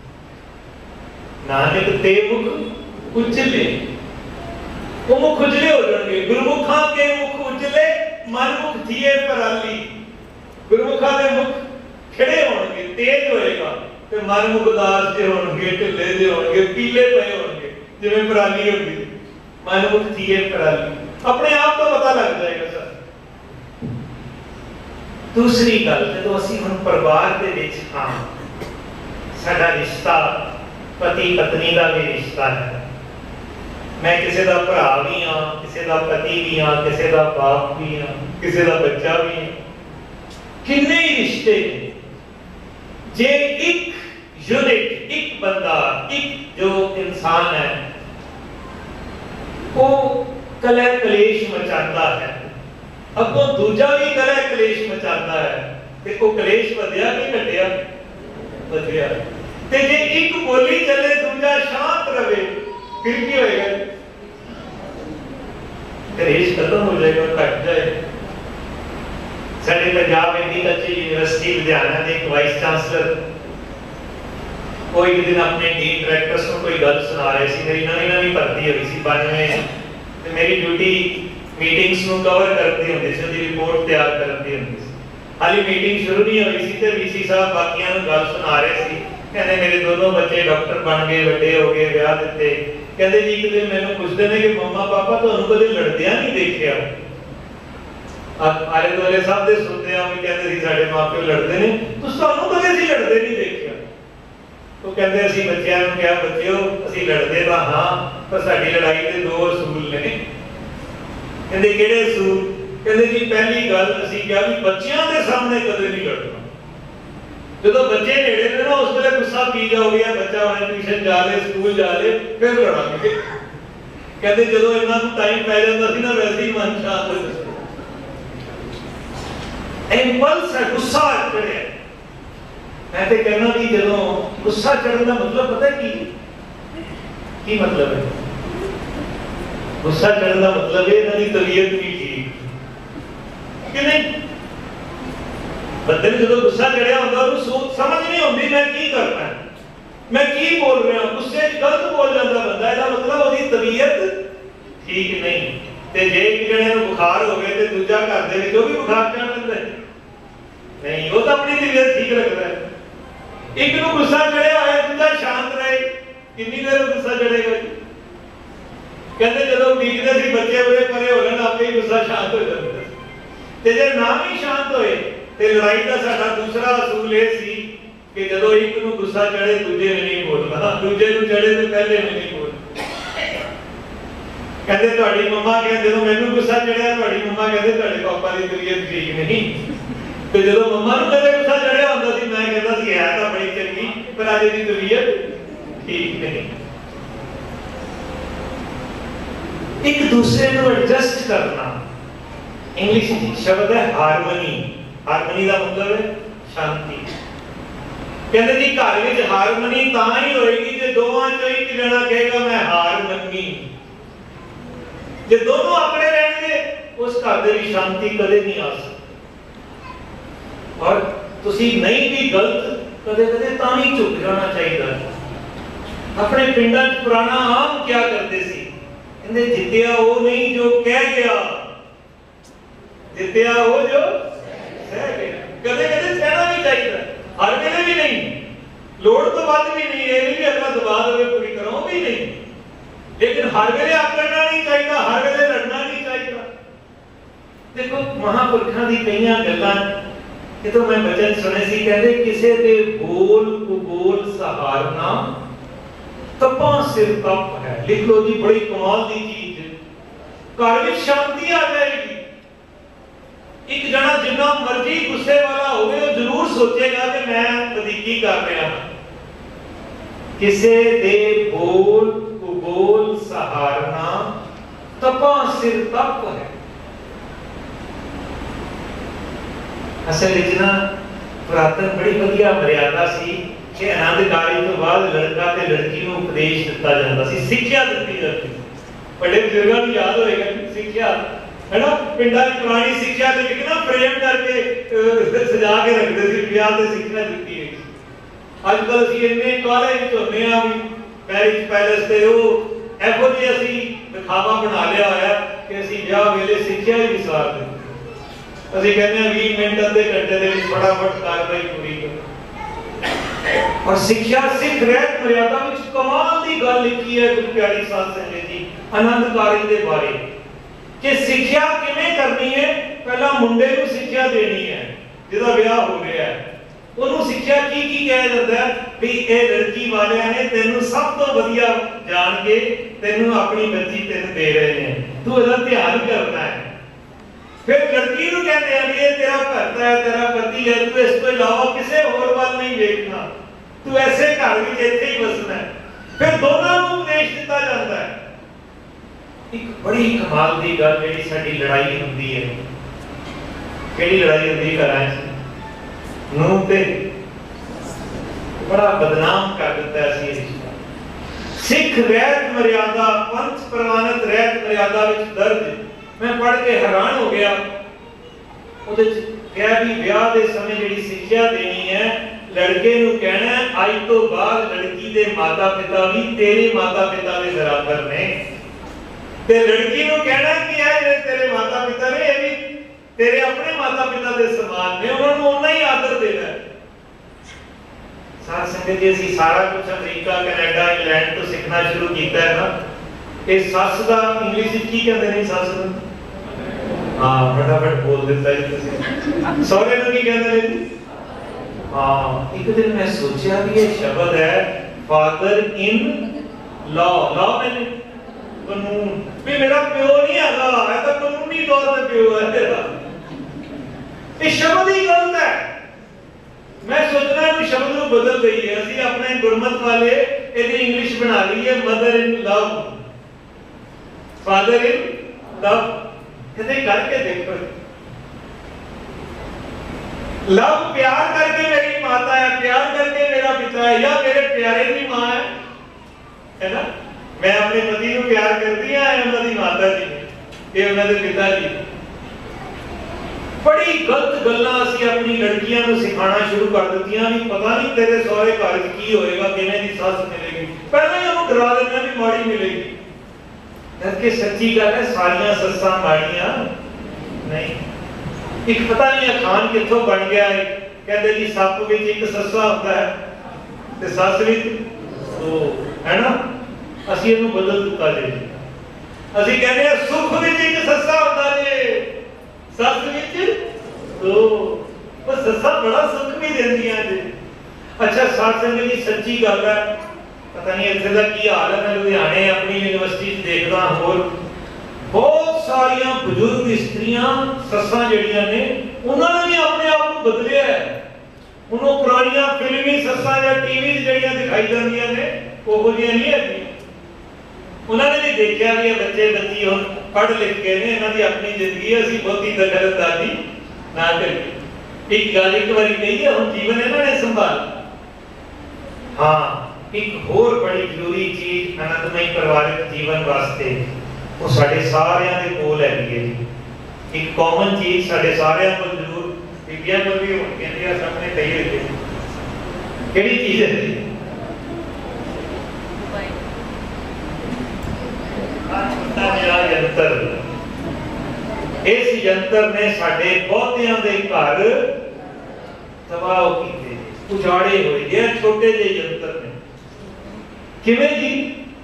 नानक ते मुख उजले, वो मुख उजले हो जाएंगे। गुरमुखां के मुख उजले, मन मुख थिए पराली। गुरमुखां दे मुख खिड़े होणगे, तेज होएगा, ते मन मुख उदास जे होणगे, ढिले जे होणगे, पीले पए होणगे, जिवें पराली होंदी। मन मुख थिए पराली, अपने आप तो पता लग जाएगा सर। दूसरी गल, जदों असीं हुण परिवार दे विच हां, साडा रिश्ता पति पत्नी का भी रिश्ता है। मैं किसी का भरा भी हाँ, किसी का पति भी हाँ, किसी का बाप भी हाँ, किसी का बच्चा भी हाँ। कितने ही रिश्ते जे एक यूनिट, एक बंदा, एक जो इंसान है वो कलह कलेश मचाता है, अब वो दूजा भी कलह कलेश मचाता है, ते वो कलेश वधिया कि घटिया? वधिया। ते जे एक बोली चले दूजा शांत रहे फिर की होएगा? कलेश खत्म हो जाएगा, घट जाएगा। साडे पंजाब एग्रीकल्चर यूनिवर्सिटी लुधियाना के एक वाइस चांसलर कोई एक दिन अपने डीन डायरेक्टर्स को कोई गल सुना रहे सी। मेरी नवी नवी भर्ती हुई सी बानवे, ते मेरी ड्यूटी मीटिंग्स को कवर करती होंदी सी, उहदी रिपोर्ट तैयार करती होंदी सी। हाली मीटिंग शुरू नहीं हुई सी ते वीसी साहब बाकियां नूं गल सुना रहे सी। कहंदे मेरे दोनों बच्चे डॉक्टर बन गए, वड्डे हो गए, ब्याह दित्ते। कहंदे जी एक दिन मैनूं पुछदे ने कि मम्मा पापा तुहानूं कदे लड़दियां नहीं देखिया? आले दुआले सब दे सुनते आ भी कहंदे सी साडे मां प्यो लड़दे ने, तुसीं तुहानूं कदे सी लड़दे नहीं देखिया? तो कहते असीं बच्चों ने कहा बच्चों असीं लड़ते तो हाँ, पर साडी लड़ाई के दो असूल ने। कहते किहड़े असूल? कहते जी पहली गल असीं कहा भी बच्चों के सामने कदे नहीं लड़ना। जो बच्चे नेड़े ने ना उस वेले गुस्सा पी जाओगे, बच्चा हुणे ट्यूशन जा ले, स्कूल जा ले, फिर लड़ांगे। कहते जो इन्हां नूं टाइम पै जांदा सी ना वैसे ही मन शांत हो जांदा। इंपल्स है, गुस्सा चढ़िया। मैं तो कहना भी जो गुस्सा चढ़ने का मतलब पता की की मतलब है? गुस्सा चढ़ने का मतलब है इन्हां दी तबीयत नहीं ठीक कि नहीं। बंदे ने जो गुस्सा चढ़िया होंदा उन्हें सोच समझ नहीं आती मैं की करना है, मैं की बोल रहा हूं। गुस्से च गलत बोल जाता बंदा, इसका मतलब उसकी तबीयत ठीक नहीं। ते जे एक जने नूं बुखार हो गए ते दूजा घर दे विच ओह भी बुखार चढ़ लैंदा नहीं, वो तो अपनी तबीयत ठीक रखता है। एक नूं गुस्सा चढ़िया होया दूजा शांत रहे, कितनी देर गुस्सा चढ़ेगा? कहते जो उड़ीकते सी बच्चे बड़े परे हो गए आपे ही गुस्सा शांत हो जाता है। ते जे ना भी शांत होए ते लड़ाई का साडा दूसरा असूल ये सी कि जदों एक नूं गुस्सा चढ़े दूजे ने नहीं बोलना, दूजे नूं चढ़े ते पहले ने नहीं बोलना। कहते तुहाडी मम्मा कहते जदों मैनूं गुस्सा चढ़िया तुहाडी मम्मा कहते तुहाडे पापा दी तबीयत ठीक नहीं। तो जो मम्मा नूं कदे गुस्सा चढ़िया होंदा सी मैं कहता सी है तां बड़ी चंगी पर अज दी तबीयत ठीक नहीं। एक दूसरे को एडजस्ट करना, इंग्लिश शब्द है हारमनी। हारमनी का मतलब है शांति। कहते जी घर में हारमनी तां ही होएगी जे दोवां चों एक जना कहेगा मैं हार मन्नी। जे दोनों अपने रहेंगे उस घर दे विच शांति कदे नहीं आ सकती। और तुसी नहीं भी गलत कदे कदे तां ही चुप जाना चाहिए। अपने पिंडां च पुराना आम क्या करते सी, कहंदे जित्तिया वो नहीं जो कह गया, जित्तिया वो जो सह गया। कदे कदे सहना भी चाहिए, हर वेले भी नहीं, लोड़ तो बाद भी नहीं, ये भी अगला दबा देवे पूरी करो भी नहीं, लेकिन हर वेले आकड़ना नहीं चाहिए, हर वेले लड़ना नहीं चाहिए। देखो महापुरखां दी कईयां गल्लां कि तो मैं वचन सुने सी, कहते किसे दे बोल को बोल सहारना तपा सिर तप है। लिख लो जी, बड़ी कमाल दी चीज है। घर में शांति आ जाएगी। एक जना जिन्ना मर्जी गुस्से वाला होवे वो जरूर सोचेगा कि मैं नजदीकी कर रहा हूं। किसे दे बोल को बोल सहारना तपा सिर तप है। असल विच ना पुरातन बड़ी वधिया मर्यादा सी कि आनंदकारी तो बाद लड़का ते लड़की को उपदेश दिता जाता सी, सिक्ख्या दी जाती। बड़े बुजुर्गों को याद होएगा सिक्ख्या है ना, पिंडा की पुरानी सिक्ख्या के विच ना फ्रेम करके सजा के रखते सी, ब्याह ते सिक्ख्या दी गई। अजकल असीं इन्ने काले विच होंदे आ भी मैरिज पैलेस ते वो एहो जी असीं दिखावा बना लिया होया कि असीं ब्याह वेले सिक्ख्या ही विसार दिंदे। असीं कहंदे आ बीस मिनट अद्धे घंटे दे विच फटाफट कार्रवाई पूरी करो। और शिक्षा सिख रहत मर्यादा विच कमाल दी गल लिखी है गुरु प्यारी साध संगत जी आनंदकारी दे बारे कि शिक्षा किवें करनी है। पहला मुंडे नूं शिक्षा देनी है जिहदा ब्याह हो गया है, ਉਹਨੂੰ ਸਿੱਖਿਆ ਕੀ ਕੀ ਕਿਹਾ ਜਾਂਦਾ ਵੀ ਇਹ ਲੜਕੀ ਵਾਲਿਆਂ ਨੇ ਤੈਨੂੰ ਸਭ ਤੋਂ ਵਧੀਆ ਜਾਣ ਕੇ ਤੈਨੂੰ ਆਪਣੀ ਬੱਚੀ ਤੈਨੂੰ ਦੇ ਰਹੇ ਨੇ, ਤੂੰ ਇਹਦਾ ਧਿਆਨ ਕਰਨਾ ਹੈ। ਫਿਰ ਲੜਕੀ ਨੂੰ ਕਹਿੰਦੇ ਆ ਵੀ ਇਹ ਤੇਰਾ ਘਰ ਹੈ, ਤੇਰਾ ਪਤੀ ਹੈ, ਤੂੰ ਇਸ ਤੋਂ ਇਲਾਵਾ ਕਿਸੇ ਹੋਰ ਵੱਲ ਨਹੀਂ ਵੇਖਣਾ, ਤੂੰ ਐਸੇ ਘਰ ਵਿੱਚ ਇੱਥੇ ਹੀ ਵਸਣਾ ਹੈ। ਫਿਰ ਦੋਨਾਂ ਨੂੰ ਉਪਦੇਸ਼ ਦਿੱਤਾ ਜਾਂਦਾ ਹੈ। ਇੱਕ ਬੜੀ ਕਮਾਲ ਦੀ ਗੱਲ ਜਿਹੜੀ ਸਾਡੀ ਲੜਾਈ ਹੁੰਦੀ ਹੈ, ਕਿਹੜੀ ਲੜਾਈ ਹੁੰਦੀ ਹੈ ਘਰਾਂ 'ਚ? ਨੂੰ ਤੇ ਬੜਾ ਬਦਨਾਮ ਕਰ ਦਿੱਤਾ ਸੀ ਰਿਸ਼ਤਾ। ਸਿੱਖ ਰਹਿਤ ਮਰਿਆਦਾ, ਪੰਥ ਪ੍ਰਵਾਨਿਤ ਰਹਿਤ ਮਰਿਆਦਾ ਵਿੱਚ ਦਰਜ, ਮੈਂ ਪੜ੍ਹ ਕੇ ਹੈਰਾਨ ਹੋ ਗਿਆ। ਉਹਦੇ 'ਚ ਕਿਹਾ ਵੀ ਵਿਆਹ ਦੇ ਸਮੇਂ ਜਿਹੜੀ ਸਿੱਖਿਆ ਦੇਣੀ ਹੈ, ਲੜਕੇ ਨੂੰ ਕਹਿਣਾ ਅੱਜ ਤੋਂ ਬਾਅਦ ਲੜਕੀ ਦੇ ਮਾਤਾ ਪਿਤਾ ਵੀ ਤੇਰੇ ਮਾਤਾ ਪਿਤਾ ਦੇ ਬਰਾਬਰ ਨੇ, ਤੇ ਲੜਕੀ ਨੂੰ ਕਹਿਣਾ ਕਿ ਇਹ ਜਿਹੜੇ ਤੇਰੇ ਮਾਤਾ ਪਿਤਾ ਨੇ ਇਹ ਵੀ ਤੇਰੇ ਆਪਣੇ ਮਾਤਾ ਪਿਤਾ ਦੇ ਸਮਾਨ ਨੇ, ਉਹਨਾਂ ਨੂੰ ਉਨਾ ਹੀ ਆਦਰ ਦੇਣਾ। ਸਾਧ ਸੰਗਤ ਜੀ, ਅਸੀਂ ਸਾਰਾ ਕੁਝ ਅਮਰੀਕਾ, ਕੈਨੇਡਾ, ਇੰਗਲੈਂਡ ਤੋਂ ਸਿੱਖਣਾ ਸ਼ੁਰੂ ਕੀਤਾ ਹੈ ਨਾ। ਇਹ ਸੱਸ ਦਾ ਇੰਗਲਿਸ਼ ਵਿੱਚ ਕੀ ਕਹਿੰਦੇ ਨੇ? ਸੱਸ ਨੂੰ ਹਾਂ ਫਟਾਫਟ ਬੋਲ ਦਿੱਤਾ ਜੀ ਤੁਸੀਂ। ਸਹੁਰੇ ਨੂੰ ਕੀ ਕਹਿੰਦੇ ਨੇ ਜੀ? ਹਾਂ, ਇੱਕ ਦਿਨ ਮੈਂ ਸੋਚਿਆ ਵੀ ਇਹ ਸ਼ਬਦ ਹੈ ਫਾਦਰ ਇਨ ਲਾਅ। ਲਾਅ ਮੈਨੇ ਕਾਨੂੰਨ, ਵੀ ਮੇਰਾ ਪਿਓ ਨਹੀਂ ਹੈਗਾ, ਇਹ ਤਾਂ ਕਾਨੂੰਨੀ ਤੌਰ ਤੇ ਪਿਓ ਹੈ ਤੇਰਾ। ਇਹ ਸ਼ਬਦ ਹੀ ਗਲਤ ਹੈ। ਮੈਂ ਸੋਚਣਾ ਵੀ ਸ਼ਬਦ ਨੂੰ ਬਦਲ ਦਈਏ, ਅਸੀਂ ਆਪਣੇ ਗੁਰਮਤ ਵਾਲੇ ਇਹਦੀ ਇੰਗਲਿਸ਼ ਬਣਾ ਲਈਏ mother in love, father in ਲਵ। ਕਿਤੇ ਕਰਕੇ ਦੇਖੋ, ਲਵ ਪਿਆਰ करके मेरी माता है, प्यार करके मेरा पिता है, या मेरे प्यारे की मां है, है ना। मैं अपने पति को प्यार करती है, उन्होंने माता जी ने, ये उन्होंने पिता जी। बड़ी गलत गल्लां असीं अपनी लड़कियां नूं सिखाना शुरू कर दित्तियां भी पता नहीं तेरे सहुरे घर च की होएगा, किवें दी सस मिलेगी, पहले ही उन्हें डरा देना भी माड़ी मिलेगी। जबकि सच्ची गल है सारियां सस्सां माड़ियां नहीं। एक पता नहीं अखान कित्थों बन गया है, कहते जी सप विच एक सस्सा होता है ते सस विच दो, है ना। असीं इहनूं बदल दित्ता जी, असीं कहंदे आ सुख विच एक सस्सा होंदा जे, सस विच दो। पर सस्सा बड़ा सुख भी देंदियां जे। अच्छा साथ संगत जी, सच्ची गल है, पता नहीं इत्थे दा की हाल है, मैं लुधियाने अपनी यूनिवर्सिटी देखदा होर बहुत सारियां बुजुर्ग स्त्रियां सस्सां जड़ियां ने उन्होंने भी अपने आप को बदलिया है। उन्होंने पुरानियां फिल्मी सस्सां या टीवी जड़ियां दिखाई जांदियां ने ओहो जिहियां नहीं है। उन्होंने भी देखा भी बच्चे बच्ची हुण पढ़ लिख के ने, इन्हां दी अपनी जिंदगी, असीं बहुती दखलअंदाजी ना करिए। एक गल एक बारी कही है, हुण जीवन इन्हां ने संभाल। हाँ, एक होर बड़ी जरूरी चीज आनंदमय परिवारिक जीवन वास्ते वो साढ़े सारियां दे कोल हैगी है जी। एक कॉमन चीज साढ़े सारियां कोल जरूर बीबियां कोल भी कहंदी आ सामने कही रही है, केड़ी चीज है जी? यंत्र। इस यंत्र ने साढ़े बहुतियां दे घर तबाह कीते, उजाड़े हुए जे छोटे जे यंत्र ने। किवें जी?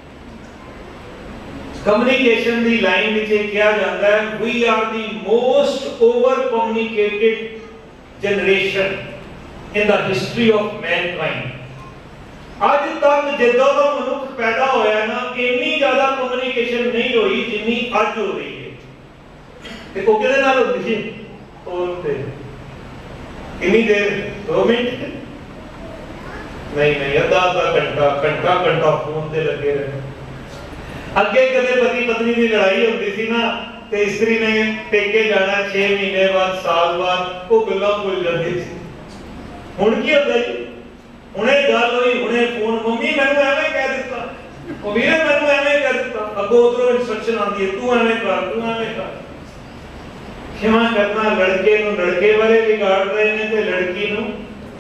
कम्युनिकेशन दी लाइन विच कहा जाता है, we are the most over communicated generation in the history of mankind. अज तक जिद्दों का मनुख पैदा होया ना, इन्नी ज्यादा कम्युनिकेशन नहीं हुई जिन्नी अज हो रही है। ते वो किहदे नाल होंदी है? फोन पे। कितनी देर? दो मिनट नहीं नहीं, अद्धा अद्धा घंटा घंटा घंटा फोन ते लगे रहे। अगे कदे पति पत्नी की लड़ाई होती सी ना, ते स्त्री ने पेके जाना छे महीने बाद, साल बाद, वो गल्लां भुल जाती सी। हुण की होंदा जी? हुणे गल होई, हुणे फोन, मम्मी मैनूं एवें कह दित्ता, ओ वीरे मैनूं एवें कह दित्ता, अगों उधरों इंस्ट्रक्शन आंदी है, तू एवें कर, तू एवें कर। क्षमा करना, लड़के नूं लड़के वाले बिगाड़ रहे ने ते लड़की नूं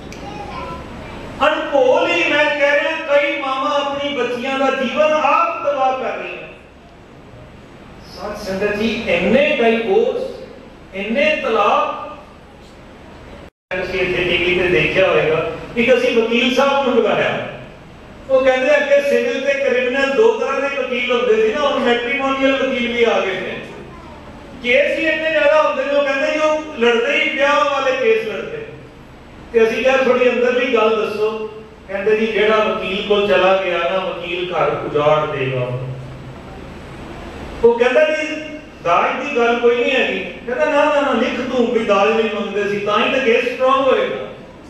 अनभोल ही। मैं कह रहा कई मावां अपनी बच्चियां का जीवन आप तबाह कर रही हैं। साथ संगत जी, इन्ने डाइवोर्स, इन्ने तलाक, टीवी पे देखा होगा, एक असीं वकील साहब नूं बुलाया, वो कहते अगे सिविल ते क्रिमिनल दो तरह के वकील होंदे सी ना, हुण मैट्रीमोनियल वकील भी आ गए हैं। केस ही इतने ज्यादा होंदे ने, वो कहते जो लड़ते ही ब्याह वाले केस लड़ते। ਤੇ ਅਸੀਂ ਕਿਹਾ ਥੋੜੀ ਅੰਦਰਲੀ ਗੱਲ ਦੱਸੋ। ਕਹਿੰਦੇ ਜੀ ਜਿਹੜਾ ਵਕੀਲ ਕੋਲ ਚਲਾ ਗਿਆ ਨਾ, ਵਕੀਲ ਘਰ ਉਜਾੜ ਦੇਗਾ। ਉਹ ਕਹਿੰਦਾ ਜੀ ਦਾਜ ਦੀ ਗੱਲ ਕੋਈ ਨਹੀਂ ਹੈਗੀ। ਕਹਿੰਦਾ ਨਾ ਨਾ ਨਾ ਲਿਖ ਤੂੰ ਵੀ ਦਾਜ ਨਹੀਂ ਮੰਗਦੇ ਸੀ, ਤਾਂ ਹੀ ਤਾਂ ਕੇਸ ਸਟਰੋਂਗ ਹੋਏਗਾ।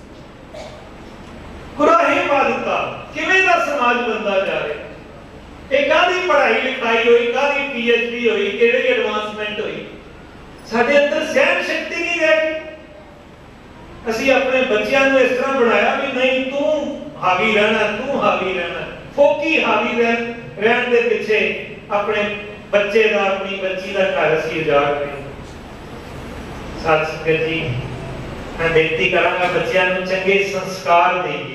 ਕੁਰਾਹੇ ਪਾ ਦਿੱਤਾ। ਕਿਵੇਂ ਦਾ ਸਮਾਜ ਬੰਦਾ ਜਾ ਰਿਹਾ। ਇਹ ਕਾਹਦੀ ਪੜ੍ਹਾਈ ਲਿਖਾਈ ਹੋਈ, ਕਾਹਦੀ ਪੀ ਐਚ ਡੀ ਹੋਈ, ਕਿਹੜੀ ਐਡਵਾਂਸਮੈਂਟ ਹੋਈ। ਸਾਡੇ ਅੰਦਰ ਸਹਿਣ ਸ਼ਕਤੀ ਨਹੀਂ ਰਹੀ। ਅਸੀਂ ਆਪਣੇ ਬੱਚਿਆਂ ਨੂੰ ਇਸ ਤਰ੍ਹਾਂ ਬਣਾਇਆ ਵੀ ਨਹੀਂ ਤੂੰ ਹਾਵੀ ਰਹਿਣਾ, ਤੂੰ ਹਾਵੀ ਰਹਿਣਾ। ਫੋਕੀ ਹਾਵੀ ਰਹਿਣ ਦੇ ਪਿੱਛੇ ਆਪਣੇ ਬੱਚੇ ਦਾ, ਆਪਣੀ ਬੱਚੀ ਦਾ ਘਰ ਅਸੀਂ ਉਜਾੜ ਰਹੇ। ਸਾਧ ਸੰਗਤ ਜੀ, ਮੈਂ ਬੇਨਤੀ ਕਰਾਂਗਾ ਬੱਚਿਆਂ ਨੂੰ ਚੰਗੇ ਸੰਸਕਾਰ ਦੇਈਏ।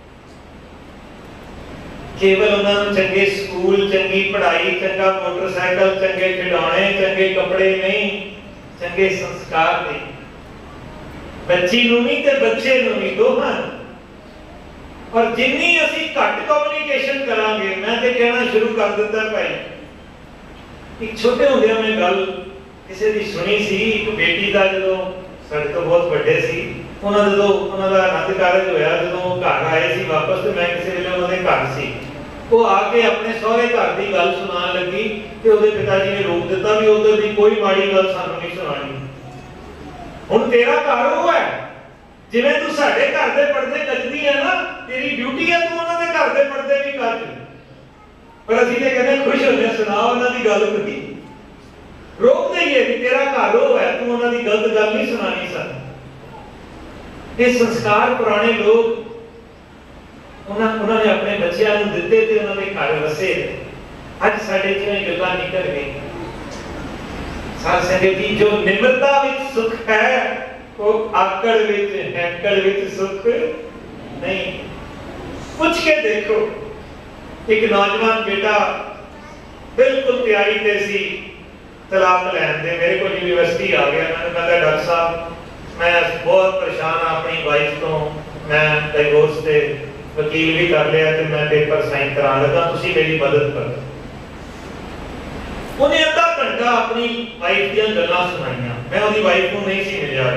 ਕੇਵਲ ਉਹਨਾਂ ਨੂੰ ਚੰਗੇ ਸਕੂਲ, ਚੰਗੀ ਪੜ੍ਹਾਈ, ਚੰਗਾ ਮੋਟਰਸਾਈਕਲ, ਚੰਗੇ ਖਿਡੌਣੇ, ਚੰਗੇ ਕੱਪੜੇ ਨਹੀਂ, ਚੰਗੇ ਸੰਸਕਾਰ ਦੇ। ਬੱਚੀ ਨੂੰ ਵੀ ਤੇ ਬੱਚੇ ਨੂੰ ਵੀ, ਦੋਹਾਂ ਨੂੰ। ਔਰ ਜਿੰਨੀ ਅਸੀਂ ਘੱਟ ਕਮਿਊਨੀਕੇਸ਼ਨ ਕਰਾਂਗੇ, ਮੈਂ ਤੇ ਕਹਿਣਾ ਸ਼ੁਰੂ ਕਰ ਦਿੱਤਾ ਭਾਈ। ਇੱਕ ਛੋਟੇ ਹੁੰਦਿਆਂ ਮੈਂ ਗੱਲ ਕਿਸੇ ਦੀ ਸੁਣੀ ਸੀ। ਇੱਕ ਬੇਟੀ ਦਾ ਜਦੋਂ ਸਾਡੇ ਤੋਂ ਬਹੁਤ ਵੱਡੇ ਸੀ, ਉਹਨਾਂ ਜਦੋਂ ਉਹਨਾਂ ਦਾ ਆਨੰਦ ਕਾਰਜ ਹੋਇਆ, ਜਦੋਂ ਘਰ ਆਏ ਸੀ ਵਾਪਸ, ਤੇ ਮੈਂ ਕਿਸੇ ਵੇਲੇ ਉਹਨਾਂ ਦੇ ਘਰ ਸੀ। ਉਹ ਆ ਕੇ ਆਪਣੇ ਸਹੁਰੇ ਘਰ ਦੀ ਗੱਲ ਸੁਣਾਉਣ ਲੱਗੀ ਤੇ ਉਹਦੇ ਪਿਤਾ ਜੀ ਨੇ ਰੋਕ ਦਿੱਤਾ ਵੀ ਉਧਰ ਦੀ ਕੋਈ ਮਾੜੀ ਗੱਲ ਸਾਨੂੰ ਨਹੀਂ ਸੁਣਾਣੀ। ਹੁਣ ਤੇਰਾ ਘਰ ਉਹ ਹੈ, ਜਿਵੇਂ ਤੂੰ ਸਾਡੇ ਘਰ ਦੇ ਪਰਦੇ ਕੱਜਦੀ ਹੈ ਨਾ, ਤੇਰੀ ਡਿਊਟੀ ਹੈ ਤੂੰ ਉਹਨਾਂ ਦੇ ਘਰ ਦੇ ਪਰਦੇ ਵੀ ਕੱਜ। ਪਰ ਅਸੀਂ ਤੇ ਕਹਿੰਦੇ ਖੁਸ਼ ਹੁੰਦੇ ਹਾਂ, ਸੁਣਾ ਉਹਨਾਂ ਦੀ ਗੱਲ ਕਰੀ। ਰੋਕ ਦਈਏ ਵੀ ਤੇਰਾ ਘਰ ਉਹ ਹੈ, ਤੂੰ ਉਹਨਾਂ ਦੀ ਗਲਤ ਗੱਲ ਨਹੀਂ ਸੁਣਾਣੀ ਸਾਨੂੰ। ਇਹ ਸੰਸਕਾਰ ਪੁਰਾਣੇ ਲੋਕ ਉਹਨਾਂ ਉਹਨਾਂ ਨੇ ਆਪਣੇ ਬੱਚਿਆਂ ਨੂੰ ਦਿੱਤੇ ਤੇ ਉਹਨਾਂ ਦੇ ਘਰ ਵਸੇ। ਅੱਜ ਸਾਡੇ ਚੋਂ ਇਹ ਗੱਲਾਂ ਨਿਕਲ ਗਈਆਂ। ਸਾਧ ਸੰਗਤ ਜੀ, ਜੋ ਨਿਮਰਤਾ ਵਿੱਚ ਸੁਖ ਹੈ, ਉਹ ਆਕੜ ਵਿੱਚ, ਹੈਂਕੜ ਵਿੱਚ ਸੁਖ ਨਹੀਂ। ਪੁੱਛ ਕੇ ਦੇਖੋ, ਇੱਕ ਨੌਜਵਾਨ ਬੇਟਾ ਬਿਲਕੁਲ ਤਿਆਰੀ ਤੇ ਸੀ ਤਲਾਕ ਲੈਣ ਦੇ। ਮੇਰੇ ਕੋਲ ਯੂਨੀਵਰਸਿਟੀ ਆ ਗਿਆ। ਮੈਨੂੰ ਕਹਿੰਦਾ ਡਾਕਟਰ ਸਾਹਿਬ ਮੈਂ ਬਹੁਤ ਪਰੇਸ਼ਾਨ ਹਾਂ ਆਪਣੀ ਵਾਈਫ ਤੋਂ, ਮੈਂ ਡਾਈਵੋਰਸ ਤੇ ਵਕੀਲ ਵੀ ਕਰ ਲਿਆ ਤੇ ਮੈਂ ਪੇਪਰ ਸਾਈਨ ਕਰਾਉਣ ਲੱਗਾ, ਤੁਸੀਂ ਮੇਰੀ ਮਦਦ ਕਰੋ। ਉਹਨੇ ਅੱਧਾ ਘੰਟਾ ਆਪਣੀ ਵਾਈਫ ਦੀਆਂ ਗੱਲਾਂ ਸੁਣਾਈਆਂ। ਮੈਂ ਉਹਦੀ ਵਾਈਫ ਨੂੰ ਨਹੀਂ ਸੀ ਮਿਲਿਆ।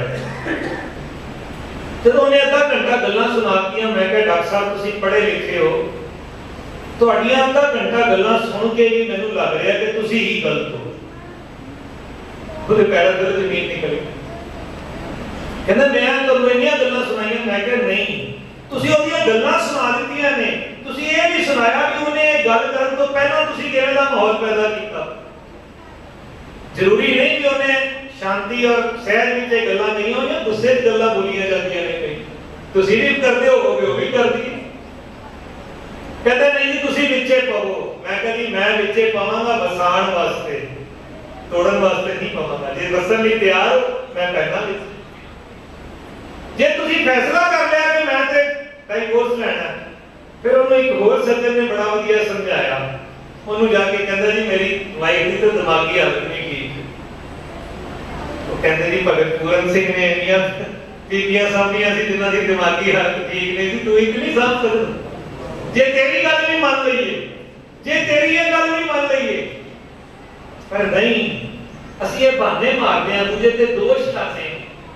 ਜਦੋਂ ਉਹਨੇ ਅੱਧਾ ਘੰਟਾ ਗੱਲਾਂ ਸੁਣਾਤੀਆਂ, ਮੈਂ ਕਿਹਾ ਡਾਕਟਰ ਸਾਹਿਬ ਤੁਸੀਂ ਪੜ੍ਹੇ ਲਿਖੇ ਹੋ, ਤੁਹਾਡੀਆਂ ਅੱਧਾ ਘੰਟਾ ਗੱਲਾਂ ਸੁਣ ਕੇ ਵੀ ਮੈਨੂੰ ਲੱਗ ਰਿਹਾ ਕਿ ਤੁਸੀਂ ਹੀ ਗਲਤ ਹੋ। ਉਹਦੇ ਪੈਰਾਂ ਤੋਂ ਜ਼ਮੀਨ ਨਿਕਲੀ। ਕਹਿੰਦਾ ਮੈਂ ਤੁਹਾਨੂੰ ਇੰਨੀਆਂ ਗੱਲਾਂ ਸੁਣਾਈਆਂ। ਮੈਂ ਕਿਹਾ ਨਹੀਂ, ਤੁਸੀਂ ਉਹਦੀਆਂ ਗੱਲਾਂ ਸੁਣਾ ਦਿੱਤੀਆਂ ਨੇ, ਤੁਸੀਂ ਇਹ ਨਹੀਂ ਸੁਣਾਇਆ ਵੀ ਉਹਨੇ ਗੱਲ ਕਰਨ ਤੋਂ ਪਹਿਲਾਂ ਤੁਸੀਂ ਕਿਵੇਂ ਦਾ ਮਾਹੌਲ ਪੈਦਾ ਕੀਤਾ। ਜ਼ਰੂਰੀ ਨਹੀਂ ਕਿ ਉਹਨੇ ਸ਼ਾਂਤੀ ਔਰ ਸਹਿਜ ਵਿੱਚ ਇਹ ਗੱਲਾਂ ਨਹੀਂ ਹੋਈਆਂ, ਗੁੱਸੇ 'ਚ ਗੱਲਾਂ ਬੋਲੀਆਂ ਜਾਂਦੀਆਂ ਨੇ ਕਈ। ਤੁਸੀਂ ਵੀ ਕਰਦੇ ਹੋਵੋਗੇ, ਉਹ ਵੀ ਕਰਦੀ ਹੈ। ਕਹਿੰਦੇ ਨਹੀਂ ਜੀ ਤੁਸੀਂ ਵਿੱਚੇ ਪਵੋ। ਮੈਂ ਕਿਹਾ ਜੀ ਮੈਂ ਵਿੱਚੇ ਪਵਾਂਗਾ ਵਸਾਣ ਵਾਸਤੇ, ਤੋੜਨ ਵਾਸਤੇ ਨਹੀਂ ਪਵਾਂਗਾ। ਜੇ ਵਸਣ ਲਈ ਤਿਆਰ ਹੋ ਮੈਂ ਪੈਣਾ ਵਿੱਚ। ਜੇ ਤੁਸੀਂ ਫੈਸਲਾ ਕਰ ਲਿਆ ਕਿ ਮੈਂ ਤੇ ਡਾਈਵੋਰਸ ਲੈਣਾ, ਫਿਰ ਉਹਨੂੰ ਇੱਕ ਹੋਰ ਸੱਜਣ ਨੇ ਬੜਾ ਵਧੀਆ ਸਮਝਾਇਆ। ਉਹਨੂੰ ਜਾ ਕੇ ਕਹਿੰਦਾ ਜੀ ਮੇਰੀ ਵਾਈਫ ਦੀ ਤਾਂ ਦਿਮਾਗੀ ਹਾਲਤ ਨਹੀਂ ਠੀਕ। ਉਹ ਕਹਿੰਦੇ ਜੀ ਭਗਤ ਪੂਰਨ ਸਿੰਘ ਨੇ ਇੰਨੀਆਂ ਬੀਬੀਆਂ ਸਾਂਭੀਆਂ ਸੀ ਜਿਨ੍ਹਾਂ ਦੀ ਦਿਮਾਗੀ ਹਾਲਤ ਠੀਕ ਨਹੀਂ ਸੀ, ਤੂੰ ਇੱਕ ਨਹੀਂ ਸਾਂਭ ਸਕਦਾ। ਜੇ ਤੇਰੀ ਗੱਲ ਵੀ ਮੰਨ ਲਈਏ, ਜੇ ਤੇਰੀ ਇਹ ਗੱਲ ਵੀ ਮੰਨ ਲਈਏ, ਪਰ ਨਹੀਂ, ਅਸੀਂ ਇਹ ਬਹਾਨੇ ਮਾਰਦੇ ਹਾਂ, ਦੂਜੇ ਤੇ ਦੋਸ਼ ਲਾਉਂਦੇ।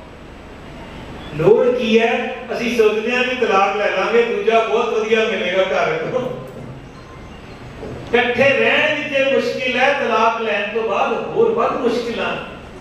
ਲੋੜ ਕੀ ਹੈ? ਅਸੀਂ ਸੋਚਦੇ ਹਾਂ ਵੀ ਤਲਾਕ ਲੈ ਲਾਂਗੇ, ਦੂਜਾ ਬਹੁਤ ਵਧੀਆ ਮਿਲੇਗਾ ਘਰ ਤੋਂ। ਇਕੱਠੇ ਰਹਿਣ ਵਿੱਚ ਇਹ ਮੁਸ਼ਕਿਲ ਹੈ, ਤਲਾਕ ਲੈਣ ਤੋਂ ਬਾਅਦ ਹੋਰ ਵੱਧ ਮੁਸ਼ਕਿਲਾਂ।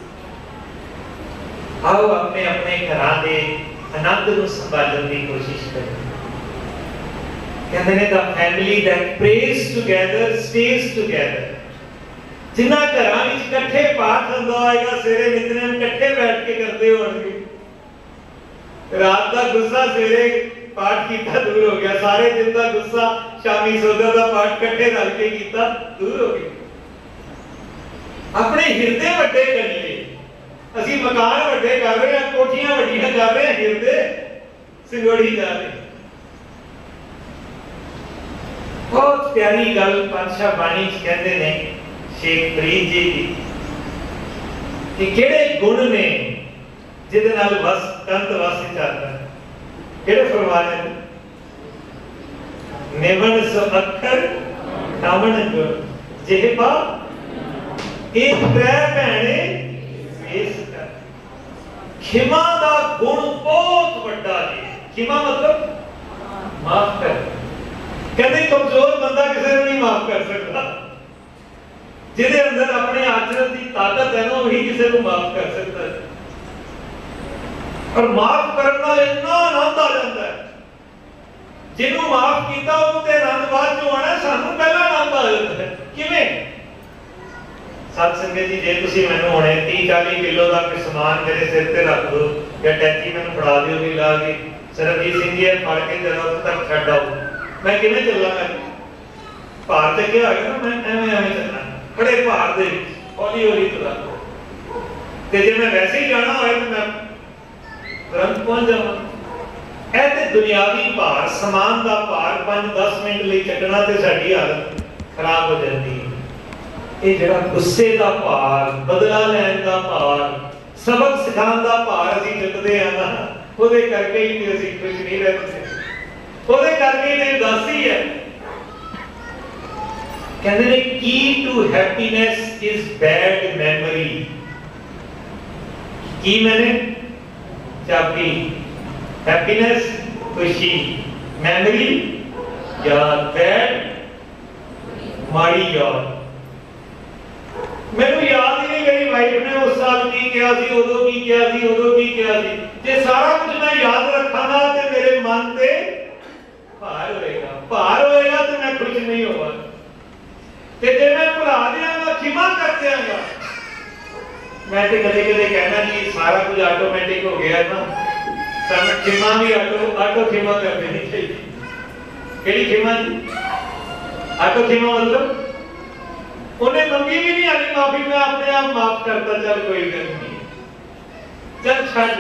ਆਓ ਆਪਣੇ ਆਪਣੇ ਘਰਾਂ ਦੇ ਆਨੰਦ ਨੂੰ ਸੰਭਾਲਣ ਦੀ ਕੋਸ਼ਿਸ਼ ਕਰੀਏ। ਕਹਿੰਦੇ ਨੇ the family that prays together stays together। ਜਿਨ੍ਹਾਂ ਘਰਾਂ ਵਿੱਚ ਇਕੱਠੇ ਪਾਠ ਹੁੰਦਾ ਹੋਏਗਾ, ਸਵੇਰੇ ਨਿਤਨੇਮ ਇਕੱਠੇ ਬੈਠ ਕੇ ਕਰਦੇ ਹੋਣਗੇ, ਰਾਤ ਦਾ ਗੁੱਸਾ ਸਵੇਰੇ ਪਾਠ ਕੀਤਾ ਦੂਰ ਹੋ ਗਿਆ, ਸਾਰੇ ਦਿਨ ਦਾ ਗੁੱਸਾ ਸ਼ਾਮੀ ਸੋਦਰ ਦਾ ਪਾਠ ਇਕੱਠੇ ਰਲ ਕੇ ਕੀਤਾ ਦੂਰ ਹੋ ਗਿਆ। ਆਪਣੇ ਹਿਰਦੇ ਵੱਡੇ ਕਰੀਏ। ਅਸੀਂ ਮਕਾਨ ਵੱਡੇ ਕਰ ਰਹੇ ਹਾਂ, ਕੋਠੀਆਂ ਵੱਡੀਆਂ ਕਰ ਰਹੇ ਹਾਂ, ਹਿਰਦੇ ਸਿੰਗੋੜੀ ਜਾ ਰਹੇ। ਬਹੁਤ ਪਿਆਰੀ ਗੱਲ ਪਾਤਸ਼ਾਹ ਬਾਣੀ ਚ ਕਹਿੰਦੇ ਨੇ ਸ਼ੇਖ ਫਰੀਦ ਜੀ ਦੀ, ਕਿ ਕਿਹੜੇ ਗੁਣ ਨੇ ਜਿਹਦੇ ਨਾਲ ਵਸ ਕੰਤ ਵਸ ਚੱਲਦਾ। ਕਿਹੜੇ ਫਰਮਾਨ ਨੇ? ਨਿਵਣ ਸੋ ਅੱਖਰ ਕਾਵਣ ਗੁਣ ਜਿਹਬਾ ਇੱਕ ਤ੍ਰੈ ਭੈਣੇ ਇਸ ਕਰ। खिमा दा गुण बहुत वड्डा जी। खिमा मतलब माफ कर। कहते कमजोर बंदा किसी को नहीं माफ कर सकता, जिहदे अंदर अपने आचरण की ताकत है ना वही किसी को माफ कर सकता है। और माफ करने नाल इन्ना आनंद आ जाता है, जिन्होंने माफ किया उन्होंने आनंद बाद चो आना, सानू पहला आनंद आ जाता है। किवें सत संगत जी, जे तुसीं मैनूं हुणे तीस चालीस किलो का कोई समान मेरे सिर ते रख दो या टैची मैनूं फड़ा दिओ भी ला के, सरबजीत सिंह जी फड़ के जरा उत्थे तक छड्ड आओ, मैं किवें चलांगा? भार चुक्या होगा ना, मैं एवें एवें चलना बड़े भार दे हौली हौली चला। ते जे मैं वैसे ही जाना होए तो मैं तुरंत पहुंच जावां। ऐ ते दुनियावी भार, समान का भार पांच दस मिनट लई छड्डना ते साडी हालत खराब हो जाती है। ये जिहड़ा गुस्से का भार, बदला लैण का भार, सबक सिखाने का भार असीं चुकदे हां ना, ਉਹਦੇ करके ही ते असीं खुश नहीं रहते, ਉਹਦੇ करके ही ते उदासी है। कहते ने key to happiness is bad memory. Key मैंने चाबी, हैप्पीनेस खुशी, मेमोरी याद, बैड माड़ी याद। मैनू याद ही नहीं मेरी वाइफ ने उस साल की किया सी, उदों की किया सी, उदों की किया सी। जे सारा कुछ मैं याद रखा ना ते मेरे मन ते भार होएगा, भार होएगा तो मैं खुश नहीं होगा। ते जे मैं भुला दियांगा, खिमा कर दियांगा, मैं ते कदे-कदे कहना जी सारा कुछ ऑटोमेटिक हो गया ना, सानू खिमा भी ऑटो ऑटो खिमा कर देनी चाहिए। केड़ी खिमा जी? ऑटो खिमा मतलब उन्हें मंगी भी नहीं आनी माफी, मैं अपने आप माफ करता, चल कोई गल नहीं, चल छੱਡ।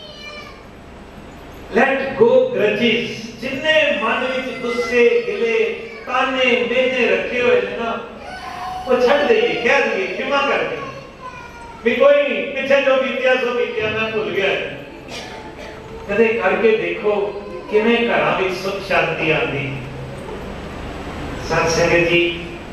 Let go grudges. जिन्ने मन विच गुस्से, गिले, ताने, मेने रखे हुए ने ना, वो छੱਡ दईए, कह दईए, क्षमा कर दे भी कोई नहीं, पिछे जो बीतिया सो बीतिया, मैं भुल गया। कदे करके देखो किवें घरां विच सुख शांति आंदी। सत संगत जी,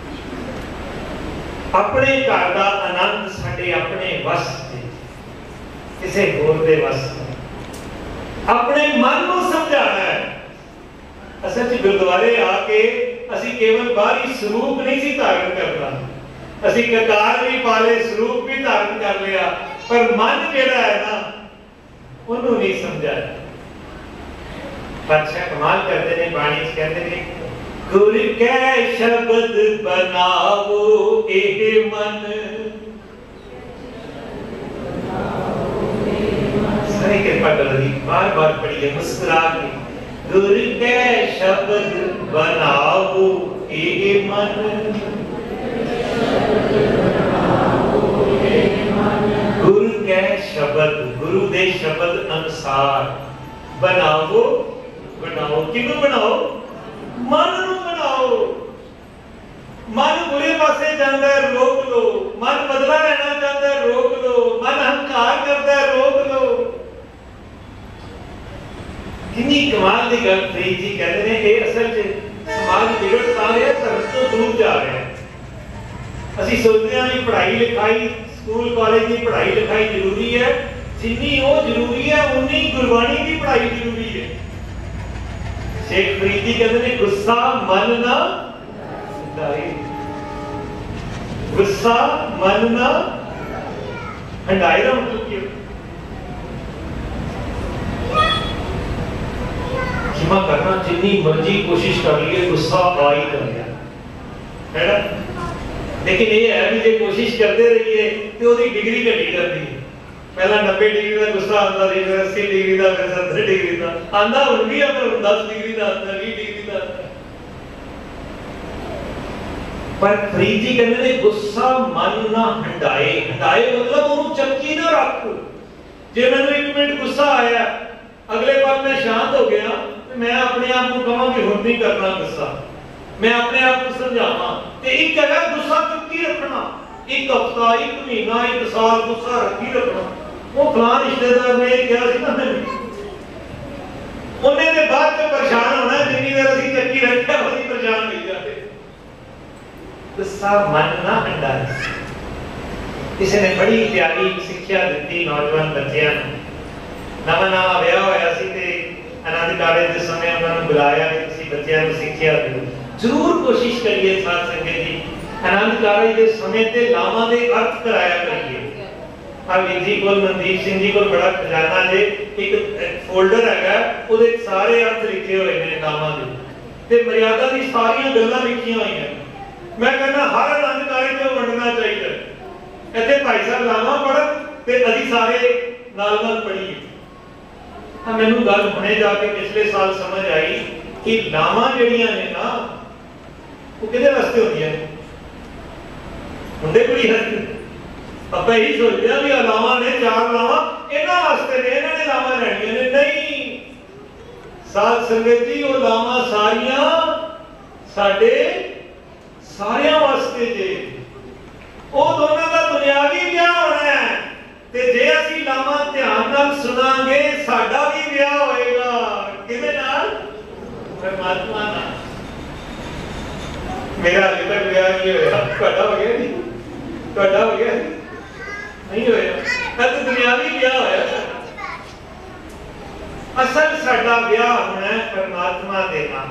अपने घर का आनंद साडे अपने वस ते, किसी होर दे वस ते। अपने मन को समझाना है। असल च गुरुद्वारे आके असी केवल बाहरी स्वरूप नहीं सी धारण करना, असी ककार भी पाले, स्वरूप भी धारण कर लिया, पर मन जिहड़ा है ना उन्होंने नहीं समझाया। अच्छा कमाल करते ने, बाणी च कहते ने गुर कै शब्द बनावो एह मन। सारी कृपा करो जी, बार बार पढ़िए मुस्कुरा के। गुर कै शब्द बनावो एह मन, गुरु कै शब्द, गुरु दे शब्द अनुसार बनावो, बनाओ। किनू बनाओ? मन नू बनाओ। मन बुरे पासे जाता है, रोक लो। मन बदला लेना चाहता है, रोक लो। मन अहंकार करता है, रोक लो। कितनी कमाल की गल फरीद जी कहते हैं, ये असल च समाज बिगड़ता है, धर्म तो दूर जा रहे हैं। असी सोचते हैं कि पढ़ाई लिखाई, स्कूल कॉलेज की पढ़ाई लिखाई जरूरी है, जिन्नी वो जरूरी है उन्नी गुरबाणी की पढ़ाई जरूरी है। शेख फरीद जी कहते हैं गुस्सा मन ना हंडाए, गुस्सा मन ना हंडाए ना, मतलब क्यों? क्षमा करना जितनी मर्जी कोशिश कर लिए गुस्सा आ ही कर गया है ना, लेकिन ये है भी जे कोशिश करते रहिए तो उसकी डिग्री घटी जाती है। पहला नब्बे डिग्री का गुस्सा आता थी, फिर अस्सी डिग्री का, फिर सत्तर डिग्री का आंदा, हुण भी है पर दस डिग्री का आता, बीस डिग्री का आता। पर फरीद जी कहते हैं गुस्सा मन ना हंडाए। हंडाए मतलब उन्हें चक्की ना रख। जे मैंने एक मिनट गुस्सा आया, अगले पल मैं शांत हो गया, तो मैं अपने आप को कहां कि हुण नहीं करना गुस्सा, मैं अपने आप को समझावा। ते एक जगह गुस्सा चुक्की रखना, एक हफ्ता, एक महीना, एक साल गुस्सा रखी रखना। वो फलां रिश्तेदार ने क्या सी ना, मैंने उन्हें दे बाद में परेशान होना, जितनी देर असीं चक्की रखिया उसी परेशान हो जाते। गुस्सा मन ना हंडाए। किसी ने बड़ी प्यारी शिक्षा दी नौजवान बच्चों, नवा नवा विआह होया सी ते आनंद कारज के समय उन्होंने बुलाया कि तुसीं बच्चों को सिक्ख्या दिओ। जरूर कोशिश करिए साध संगत जी, आनंद कारज के समय ते लावां दे अर्थ कराया करिए। आ वीर जी कोल मनदीप सिंह जी कोल बड़ा खजाना जे एक फोल्डर हैगा, उहदे सारे अर्थ लिखे हुए ने लावां दे ते मर्यादा दी सारियां गल्लां लिखियां होईयां। मैं कहना हर आनंद कारज में वंडना चाहिए। इत्थे भाई साहब लावां पढ़न ते असीं सारे नाल नाल पढ़ीए। मैनू गल हुणे जाके पिछले साल समझ आई कि लावां जिहड़ियां ने ना वो किहदे वास्ते होंदियां ने? मुंडे कुड़ी हस्ते ਆਪਾਂ ਇਹੀ सोचते हैं भी लावां ने चार लावां इन्हां वास्ते ने, इन्हां ने लावां लैणियां ने। नहीं साध संगत जी, वो लावां सारियां साडे सारियां वास्ते जे। वो दोनों का दुनियावी विआह होना है ते जे असीं लावां ध्यान नाल सुनांगे साडा भी विआह होएगा। किहदे नाल? परमात्मा नाल। मेरा अजे तक विआह नहीं होया, तुहाडा हो गया जी? तुहाडा हो गया? नहीं होया। मैं तो दुनियावी विआह होया। असल साडा विआह होना है परमात्मा दे नाल।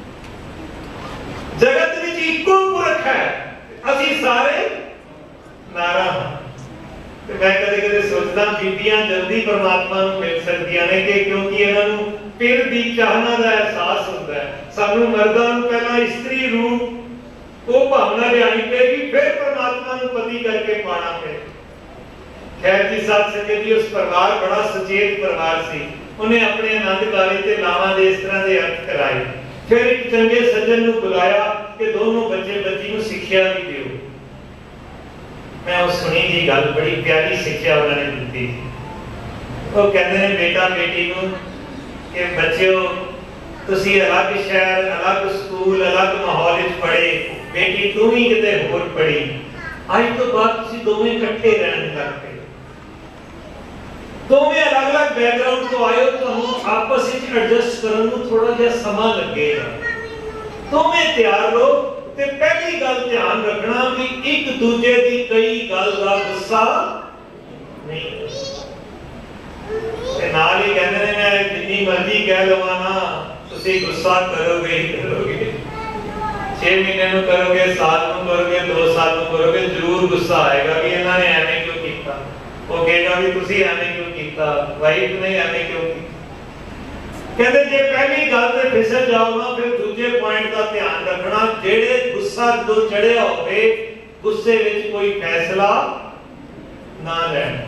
जगत विच इक्को पुरख है, असीं सारे नारा हां। ते मैं कदे कदे सोचदा बीबियां जल्दी परमात्मा नूं मिल सकदियां ने कि क्योंकि इन्हां नूं फिर भी चाहना दा एहसास हुंदा है। सानू मर्दां नूं पहला स्त्री रूप वो भावना लियानी पेगी, फिर परमात्मा नूं पति करके पाना पे। खैर जी साथ संगत जी, उस परिवार बड़ा सचेत परिवार सी। उन्हें अपने आनंद कारज ते लावां दे इस तरह दे अर्थ कराए। फिर एक चंगे सज्जन नूं बुलाया कि दोनों बच्चे बच्ची नूं सिक्ख्या भी दिओ। मैं उस सुनी जी गल, बड़ी प्यारी सिक्ख्या उन्होंने दी। वो कहते हैं बेटा बेटी नूं कि बच्चों तुसीं अलग शहर, अलग स्कूल, अलग माहौल विच पढ़े, बेटी तू भी किते होर पढ़ी, अज तो बाद तुसीं दोवें इकट्ठे रहन लग पे। दोवें अलग अलग बैकग्राउंड तो आए हो, तुहानूं आपस विच एडजस्ट करन नूं थोड़ा जिहा समा लगेगा। दोवें तैयार रहो ते पहली गल ध्यान रखना भी एक दूजे दी कई गल दा गुस्सा नहीं। ते नाल ही कहंदे ने मैं जिन्नी मर्जी कह लवां ना, तुसीं गुस्सा करोगे ही करोगे। छह महीने नूं करोगे, साल नूं करोगे, दो साल नूं करोगे, जरूर गुस्सा आएगा कि इन्हां ने एवें क्यों कीता। वो कहेगा भी तुसीं एवें क्यों कीता, वाइफ ने एवें क्यों कीता। कहते जे पहली गल ते फिसल जाओ ना, फिर दूजे पॉइंट का ध्यान रखना। जेड़े गुस्सा जो चढ़िया होवे, गुस्से विच कोई फैसला ना लेना।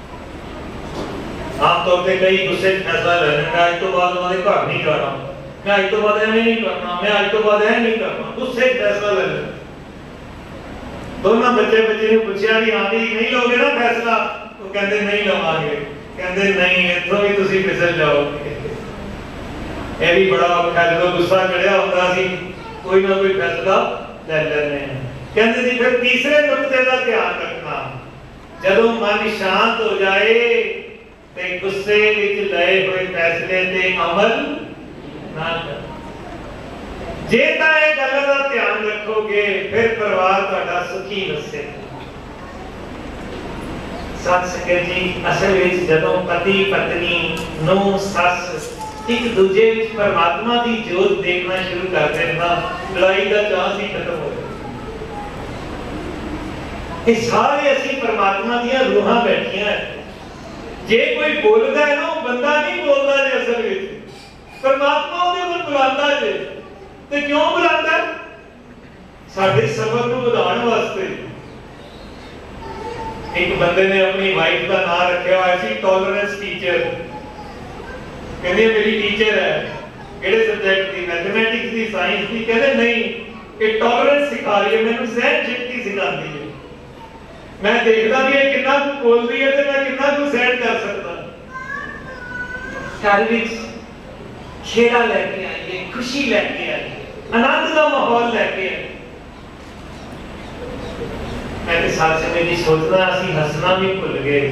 आम तौर पे कई गुस्से फैसला लेने, मैं अज तो बाद उन्होंने घर नहीं जाना, मैं अज तो बाद एवें नहीं करना, मैं अज तो बाद एवें नहीं करना, गुस्से फैसला ले लेना। दोनों बच्चे बच्चे ने पूछा भी हाँ भी नहीं लोगे ना फैसला, तो कहते नहीं लवांगे। कहते नहीं, इत्थों भी तुसीं फिसल जाओगे। यह भी बड़ा औखा है, जो गुस्सा चढ़िया होता सी कोई ना कोई फैसला ले लेने। कहते जी फिर तीसरे नुक्ते का ध्यान रखना, जदों मन शांत हो जाए ते गुस्से विच लए हुए फैसले ते अमल ना कर। जे तां इह गल्लां दा ध्यान रखोगे, फिर परिवार तुहाडा सुखी वसे। सत संगत जी, असल विच जदों पति पत्नी नूं सस एक दूजे विच परमात्मा की जोत देखना शुरू कर देना, लड़ाई का चांस ही खत्म हो जाए। ये सारे असी परमात्मा दियां रूहां बैठियां हैं। जे कोई बोलदा है ना, वो बंदा नहीं बोलदा जे, असल विच परमात्मा उहदे कोल बुलांदा जे। ते क्यों बुलांदा है? साडे सबर नूं वधाउण वास्ते। एक बंदे ने अपनी वाइफ का नाम रखा हुआ सी टॉलरेंस टीचर। कहते मेरी टीचर है, किहड़े सब्जेक्ट की? मैथमेटिक्स की, साइंस की। कहते नहीं, ये टॉलरेंस सिखा रही है, मैनूं सहनशीलता सिखाती है। मैं देखदा भी है कितना कुछ बोल रही है ते मैं कितना कुछ सहन कर सकता। घर विच खेड़ा लेके आइए, खुशी लेके आइए, आनंद का माहौल लेके आइए। मैं तो साथ से मेरी सोचना असीं हसना भी भुल गए।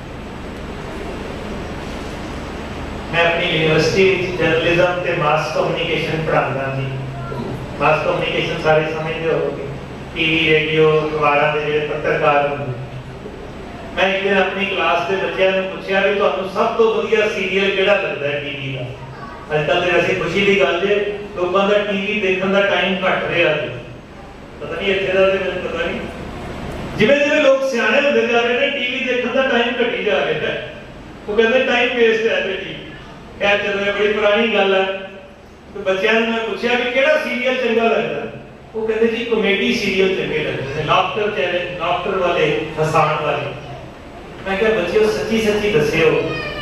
मैं अपनी यूनिवर्सिटी जर्नलिज्म ते मास कम्युनिकेशन पढ़ाता जी। मास कम्युनिकेशन सारे समझते होगे, टीवी रेडियो अखबारां दे जिहड़े पत्रकार होंदे। मैं एक दिन अपनी क्लास के बच्चों ने पूछा भी तुहानू सब तो वधिया सीरियल किहड़ा लगदा है टीवी का। अजकल तो वैसे खुशी की गल है लोगों का टीवी देखने का टाइम घट रहा है, पता नहीं इत्थे दा ते मैनूं पता नहीं। जिवें जिवें लोग सियाणे होंदे जा रहे हैं टीवी देखने का टाइम घटी जा रहा है। वो कहते टाइम वेस्ट है टीवी। खैर चलो बड़ी पुरानी गल है। तो बच्चों ने मैं पूछा भी किहड़ा सीरियल चंगा लगदा, वो कहते जी कॉमेडी सीरियल चंगे लगते हैं, लाफ्टर चैनल, लाफ्टर वाले, हसाण वाले। मैं क्या बच्चों सच्ची सच्ची दस्सिओ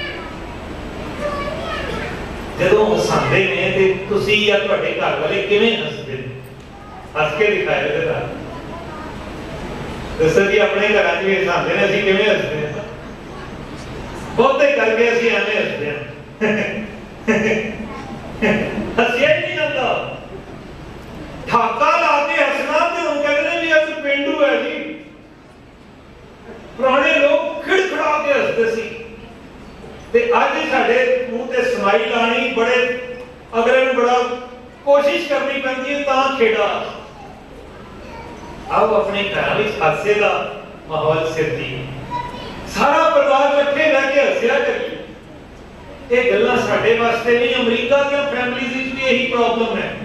जदों हसांदे ने ते तुसी या तुहाडे घर वाले किवें हसदे ने? हस के दिखाओ ते तां दस्सो जी अपने घरां च हसांदे ने असीं किवें हसदे ने? बहुते करके असीं एवें हसदे हां। हसिया ही नहीं जाता, ठाका ला के हसना ते हुण कहंदे ने भी अस पेंडू है जी। पुराने लोग खिड़खड़ा के हसदे सी ते अज साडे मूंह ते स्माइल आनी बड़े अगले नूं बड़ा कोशिश करनी पैंदी है तां खेड़ा। आओ अपने घर विच हासे दा माहौल सिरजीए, सारा परिवार इकट्ठे बैठ के हसिया करिए। ये गल्लां साडे वास्ते नहीं, अमरीका दी फैमिलीज़ विच भी यही प्रॉब्लम है।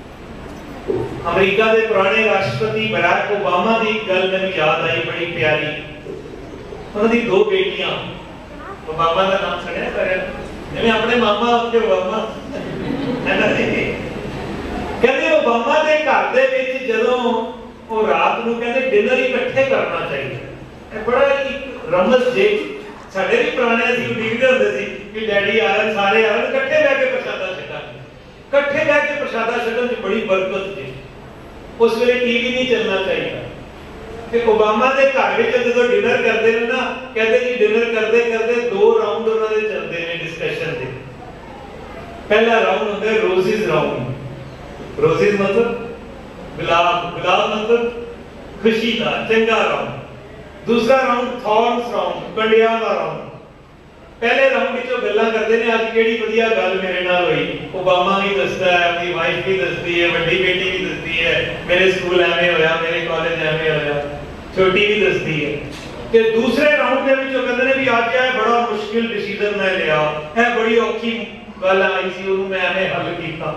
अमरीका के पुराने राष्ट्रपति बराक ओबामा की गल मैनूं याद आई बड़ी प्यारी। उन्होंने दो बेटियां, ओबामा का नाम सुनिया पर जिवें अपने मामा उत्ते ओबामा है ना जी। कहते ओबामा के घर दे विच जदों वो रात नूं कहते डिनर इकट्ठे करना चाहिए। बड़ा एक रमज जे साडे भी पुराने असीं उडीकदे हुंदे सी कि डैडी आ रहे सारे आ रहे इकट्ठे बैठ के प्रसादा छकांगे। इकट्ठे बैठ के प्रसादा छकण च बड़ी बरकत जी। उस वेले टीवी नहीं चलना चाहिए। कि ओबामा के घर में जो डिनर करते हैं ना, कहते जी डिनर करते करते दो राउंड उन्होंने चलते हैं डिस्कशन के। पहला राउंड होता है रोजेस राउंड। रोजेस मतलब गुलाब, गुलाब मतलब खुशी का चंगा राउंड। दूसरा राउंड थॉर्न्स राउंड, कंडिया का राउंड। पहले राउंड जो गल्लां करते हैं आज केड़ी वधिया गल मेरे नाल होई, ओबामा भी दसदा है, अपनी वाइफ भी दसदी है, बड़ी बेटी भी दसदी है, मेरे स्कूल एवें होया, मेरे कॉलेज एवें होया, छोटी भी दसदी है। ते दूसरे राउंड दे विच कहंदे ने भी आज है बड़ा मुश्किल डिसीजन मैं लिया, है बड़ी औखी गल आई सी, ओनू मैं एवें हल कीता।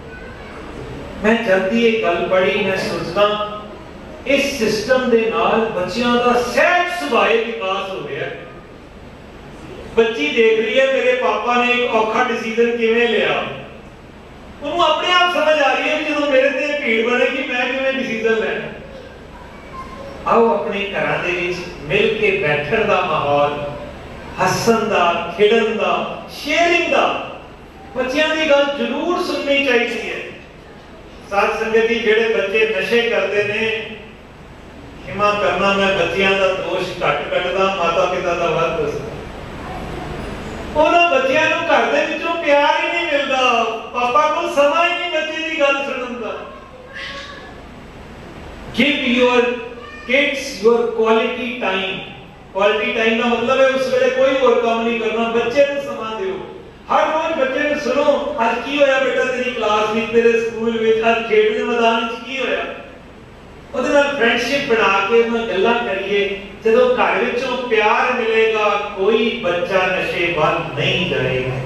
मैं जब दी ये गल पढ़ी मैं सोचदा इस सिस्टम दे नाल बच्चियां दा सहज सुभाए विकास हो गया। बच्ची देख रही है मेरे पापा ने एक औखा डिसीजन किवें लिया, उन्होंने अपने आप समझ आ रही है कि जो मेरे ते भीड़ बनेगी मैं किवें डिसीजन लेना। आओ अपने घरां दे विच मिल के बैठण दा माहौल, हसन दा, खेडण दा, शेयरिंग दा, बच्चियां दी गल जरूर सुननी चाहिए है। साथ संगत जी जेड़े बच्चे नशे करते ने क्षमा करना, मैं बच्चियां दा दोष घट कटदा, माता पिता दा वध दसदा। उन्होंने बच्चियां नूं घर दे विचों प्यार ही नहीं मिलता, पापा को समा ही नहीं बच्चे की गल सुनन दा। Give your kids your quality time. Quality time का मतलब है उस वेले कोई और काम नहीं करना, बच्चे को समा दियो। हर रोज बच्चे ने सुनो आज की होया बेटा तेरी क्लास में, तेरे स्कूल में, आज खेड दे मैदान में की होया, ਉਹਦੇ ਨਾਲ फ्रेंडशिप बना के मैं गल्लां करिए। ਜਦੋਂ घर ਵਿੱਚੋਂ प्यार मिलेगा कोई बच्चा नशे ਵੱਲ नहीं जाएगा।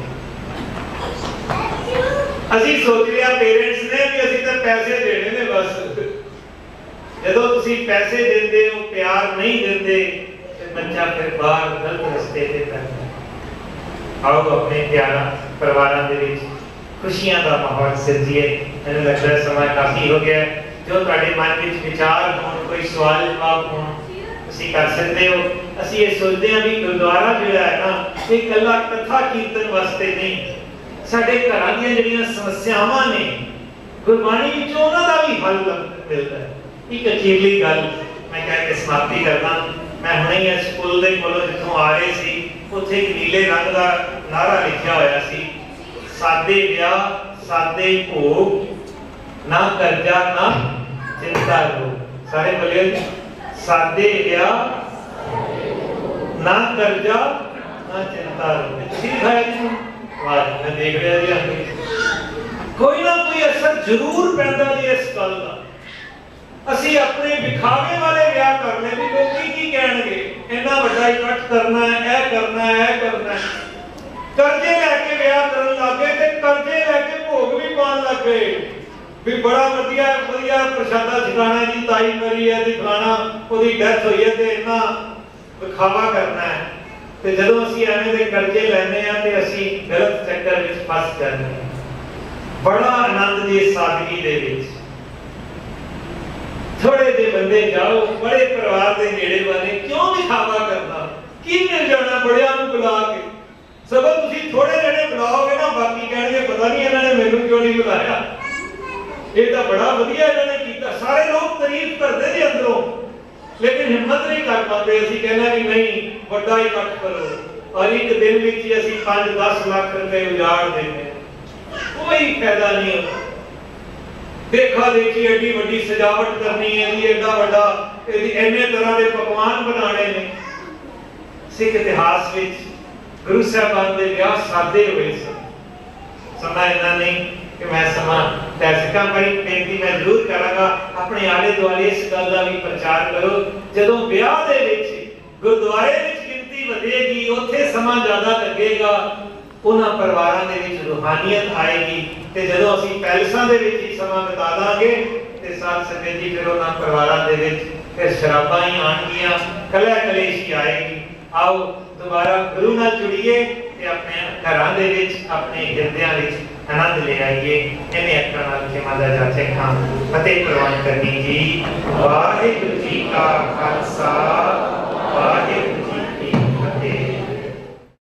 ਅਸੀਂ सोच लिया पेरेंट्स ने भी ਅਸੀਂ ਤਾਂ पैसे देने ने बस, ਜਦੋਂ ਤੁਸੀਂ पैसे देंदे हो प्यार नहीं देंदे ਤੇ ਬੱਚਾ ਫਿਰ ਬਾਹਰ ਗਲਤ ਰਸਤੇ ਤੇ ਪੈਂਦਾ। आओ अपने प्यारा परिवारां ਦੇ ਵਿੱਚ खुशियां ਦਾ माहौल ਸਿਰਜੀਏ। ਮੈਨੂੰ ਲੱਗਦਾ ਸਮਾਂ ਕਾਫੀ ਹੋ ਗਿਆ। जो तुहाडे मन में विचार होण, कोई सवाल जवाब होण, तुसीं कर सकते हो। असीं ये सोचते हैं भी गुरुद्वारा जिहड़ा है ना ये कल्ला कथा कीर्तन वास्ते नहीं, साडे घरां दीयां जिहड़ियां समस्यावां ने गुरबाणी विचों उहनां दा भी हल मिलदा है। एक अखीरली गल मैं कह के समाप्ति करदा। मैं हुणे ही इस पुल दे कोलों जिथों आ रहे सी उत्थे एक नीले रंग दा नारा लिखिया होया सी, सादे विआह सादे भोग, ना कर्जा ना चिंता रो। सारे बोलिए सादे विआह ना कर्जा ना चिंता रो। ठीक है जी, वाह मैं देख रहा जी कोई ना कोई असर जरूर पैदा जी इस गल का। ਅਸੀਂ अपने विखावे वाले विआह करने भी लोग की कहणगे, इन्ना वड्डा बड़ा इकट्ठ करना है, ऐ करना है, ऐ करना है। कर्जे लैके ब्याह करन लग गए ते कर्जे लैके भोग भी पान लग गए भी बड़ा वधिया वधिया प्रशादा छकाना जी, ताई मरी है ते फलाना ओदी डेथ होई है ते इन्ना दिखावा करना है। ते जदों असीं एवें दे कर्जे लैने आ ते असीं गलत चक्कर विच फस जाने। बड़ा आनंद जी सादगी दे विच। थोड़े जे बंदे जाओ बड़े परिवार के नेड़े वाले, क्यों दिखावा करना, की मिल जाना बड़िया नूं बुला के। सगों तुसीं थोड़े जने बुलाओगे ना, बाकी कहणगे पता नहीं इन्हां ने मैनूं क्यों नहीं बुलाया, ये तो बड़ा वधिया इन्हां ने कीता। सारे लोग तारीफ करते जी अंदरों, लेकिन हिम्मत नहीं कर पाते। असीं कहना कि नहीं बड़ा इकट्ठ करो और एक दिन विच ही असीं पांच दस लाख रुपए उजाड़ देंगे, कोई फायदा नहीं होता। देखा देखी एडी वड्डी सजावट करनी है जी, एडा वड्डा इन्ने तरह के पकवान बनाने ने। सिख इतिहास विच गुरु साहिबान दे विआह सादे हुए सन। समा इन्ना नहीं कि मैं समा लै सकां, बड़ी बेनती मैं जरूर करांगा अपने आले दुआले इस गल दा भी प्रचार करो। जदों विआह दे विच गुरुद्वारे विच गिनती वधेगी, उत्थे समा ज़्यादा लगेगा, उन्हां परिवारां दे विच रूहानियत आएगी। ते जदों असीं पैलसां दे विच ही समा बिता दांगे ते साथ संगत जी फिर उन्हां परिवारां दे विच फिर शराबां ही आणगीआं, कलह कलेशी आएगी। आओ दोबारा गुरु नाल जुड़िए ते अपने घरां दे विच अपने हिरदियां विच आनंद ले आइए। इन्हें अखां नाल खिमा दा जाचे खां फतेह प्रवान करनी जी। वाहिगुरू जी का खालसा।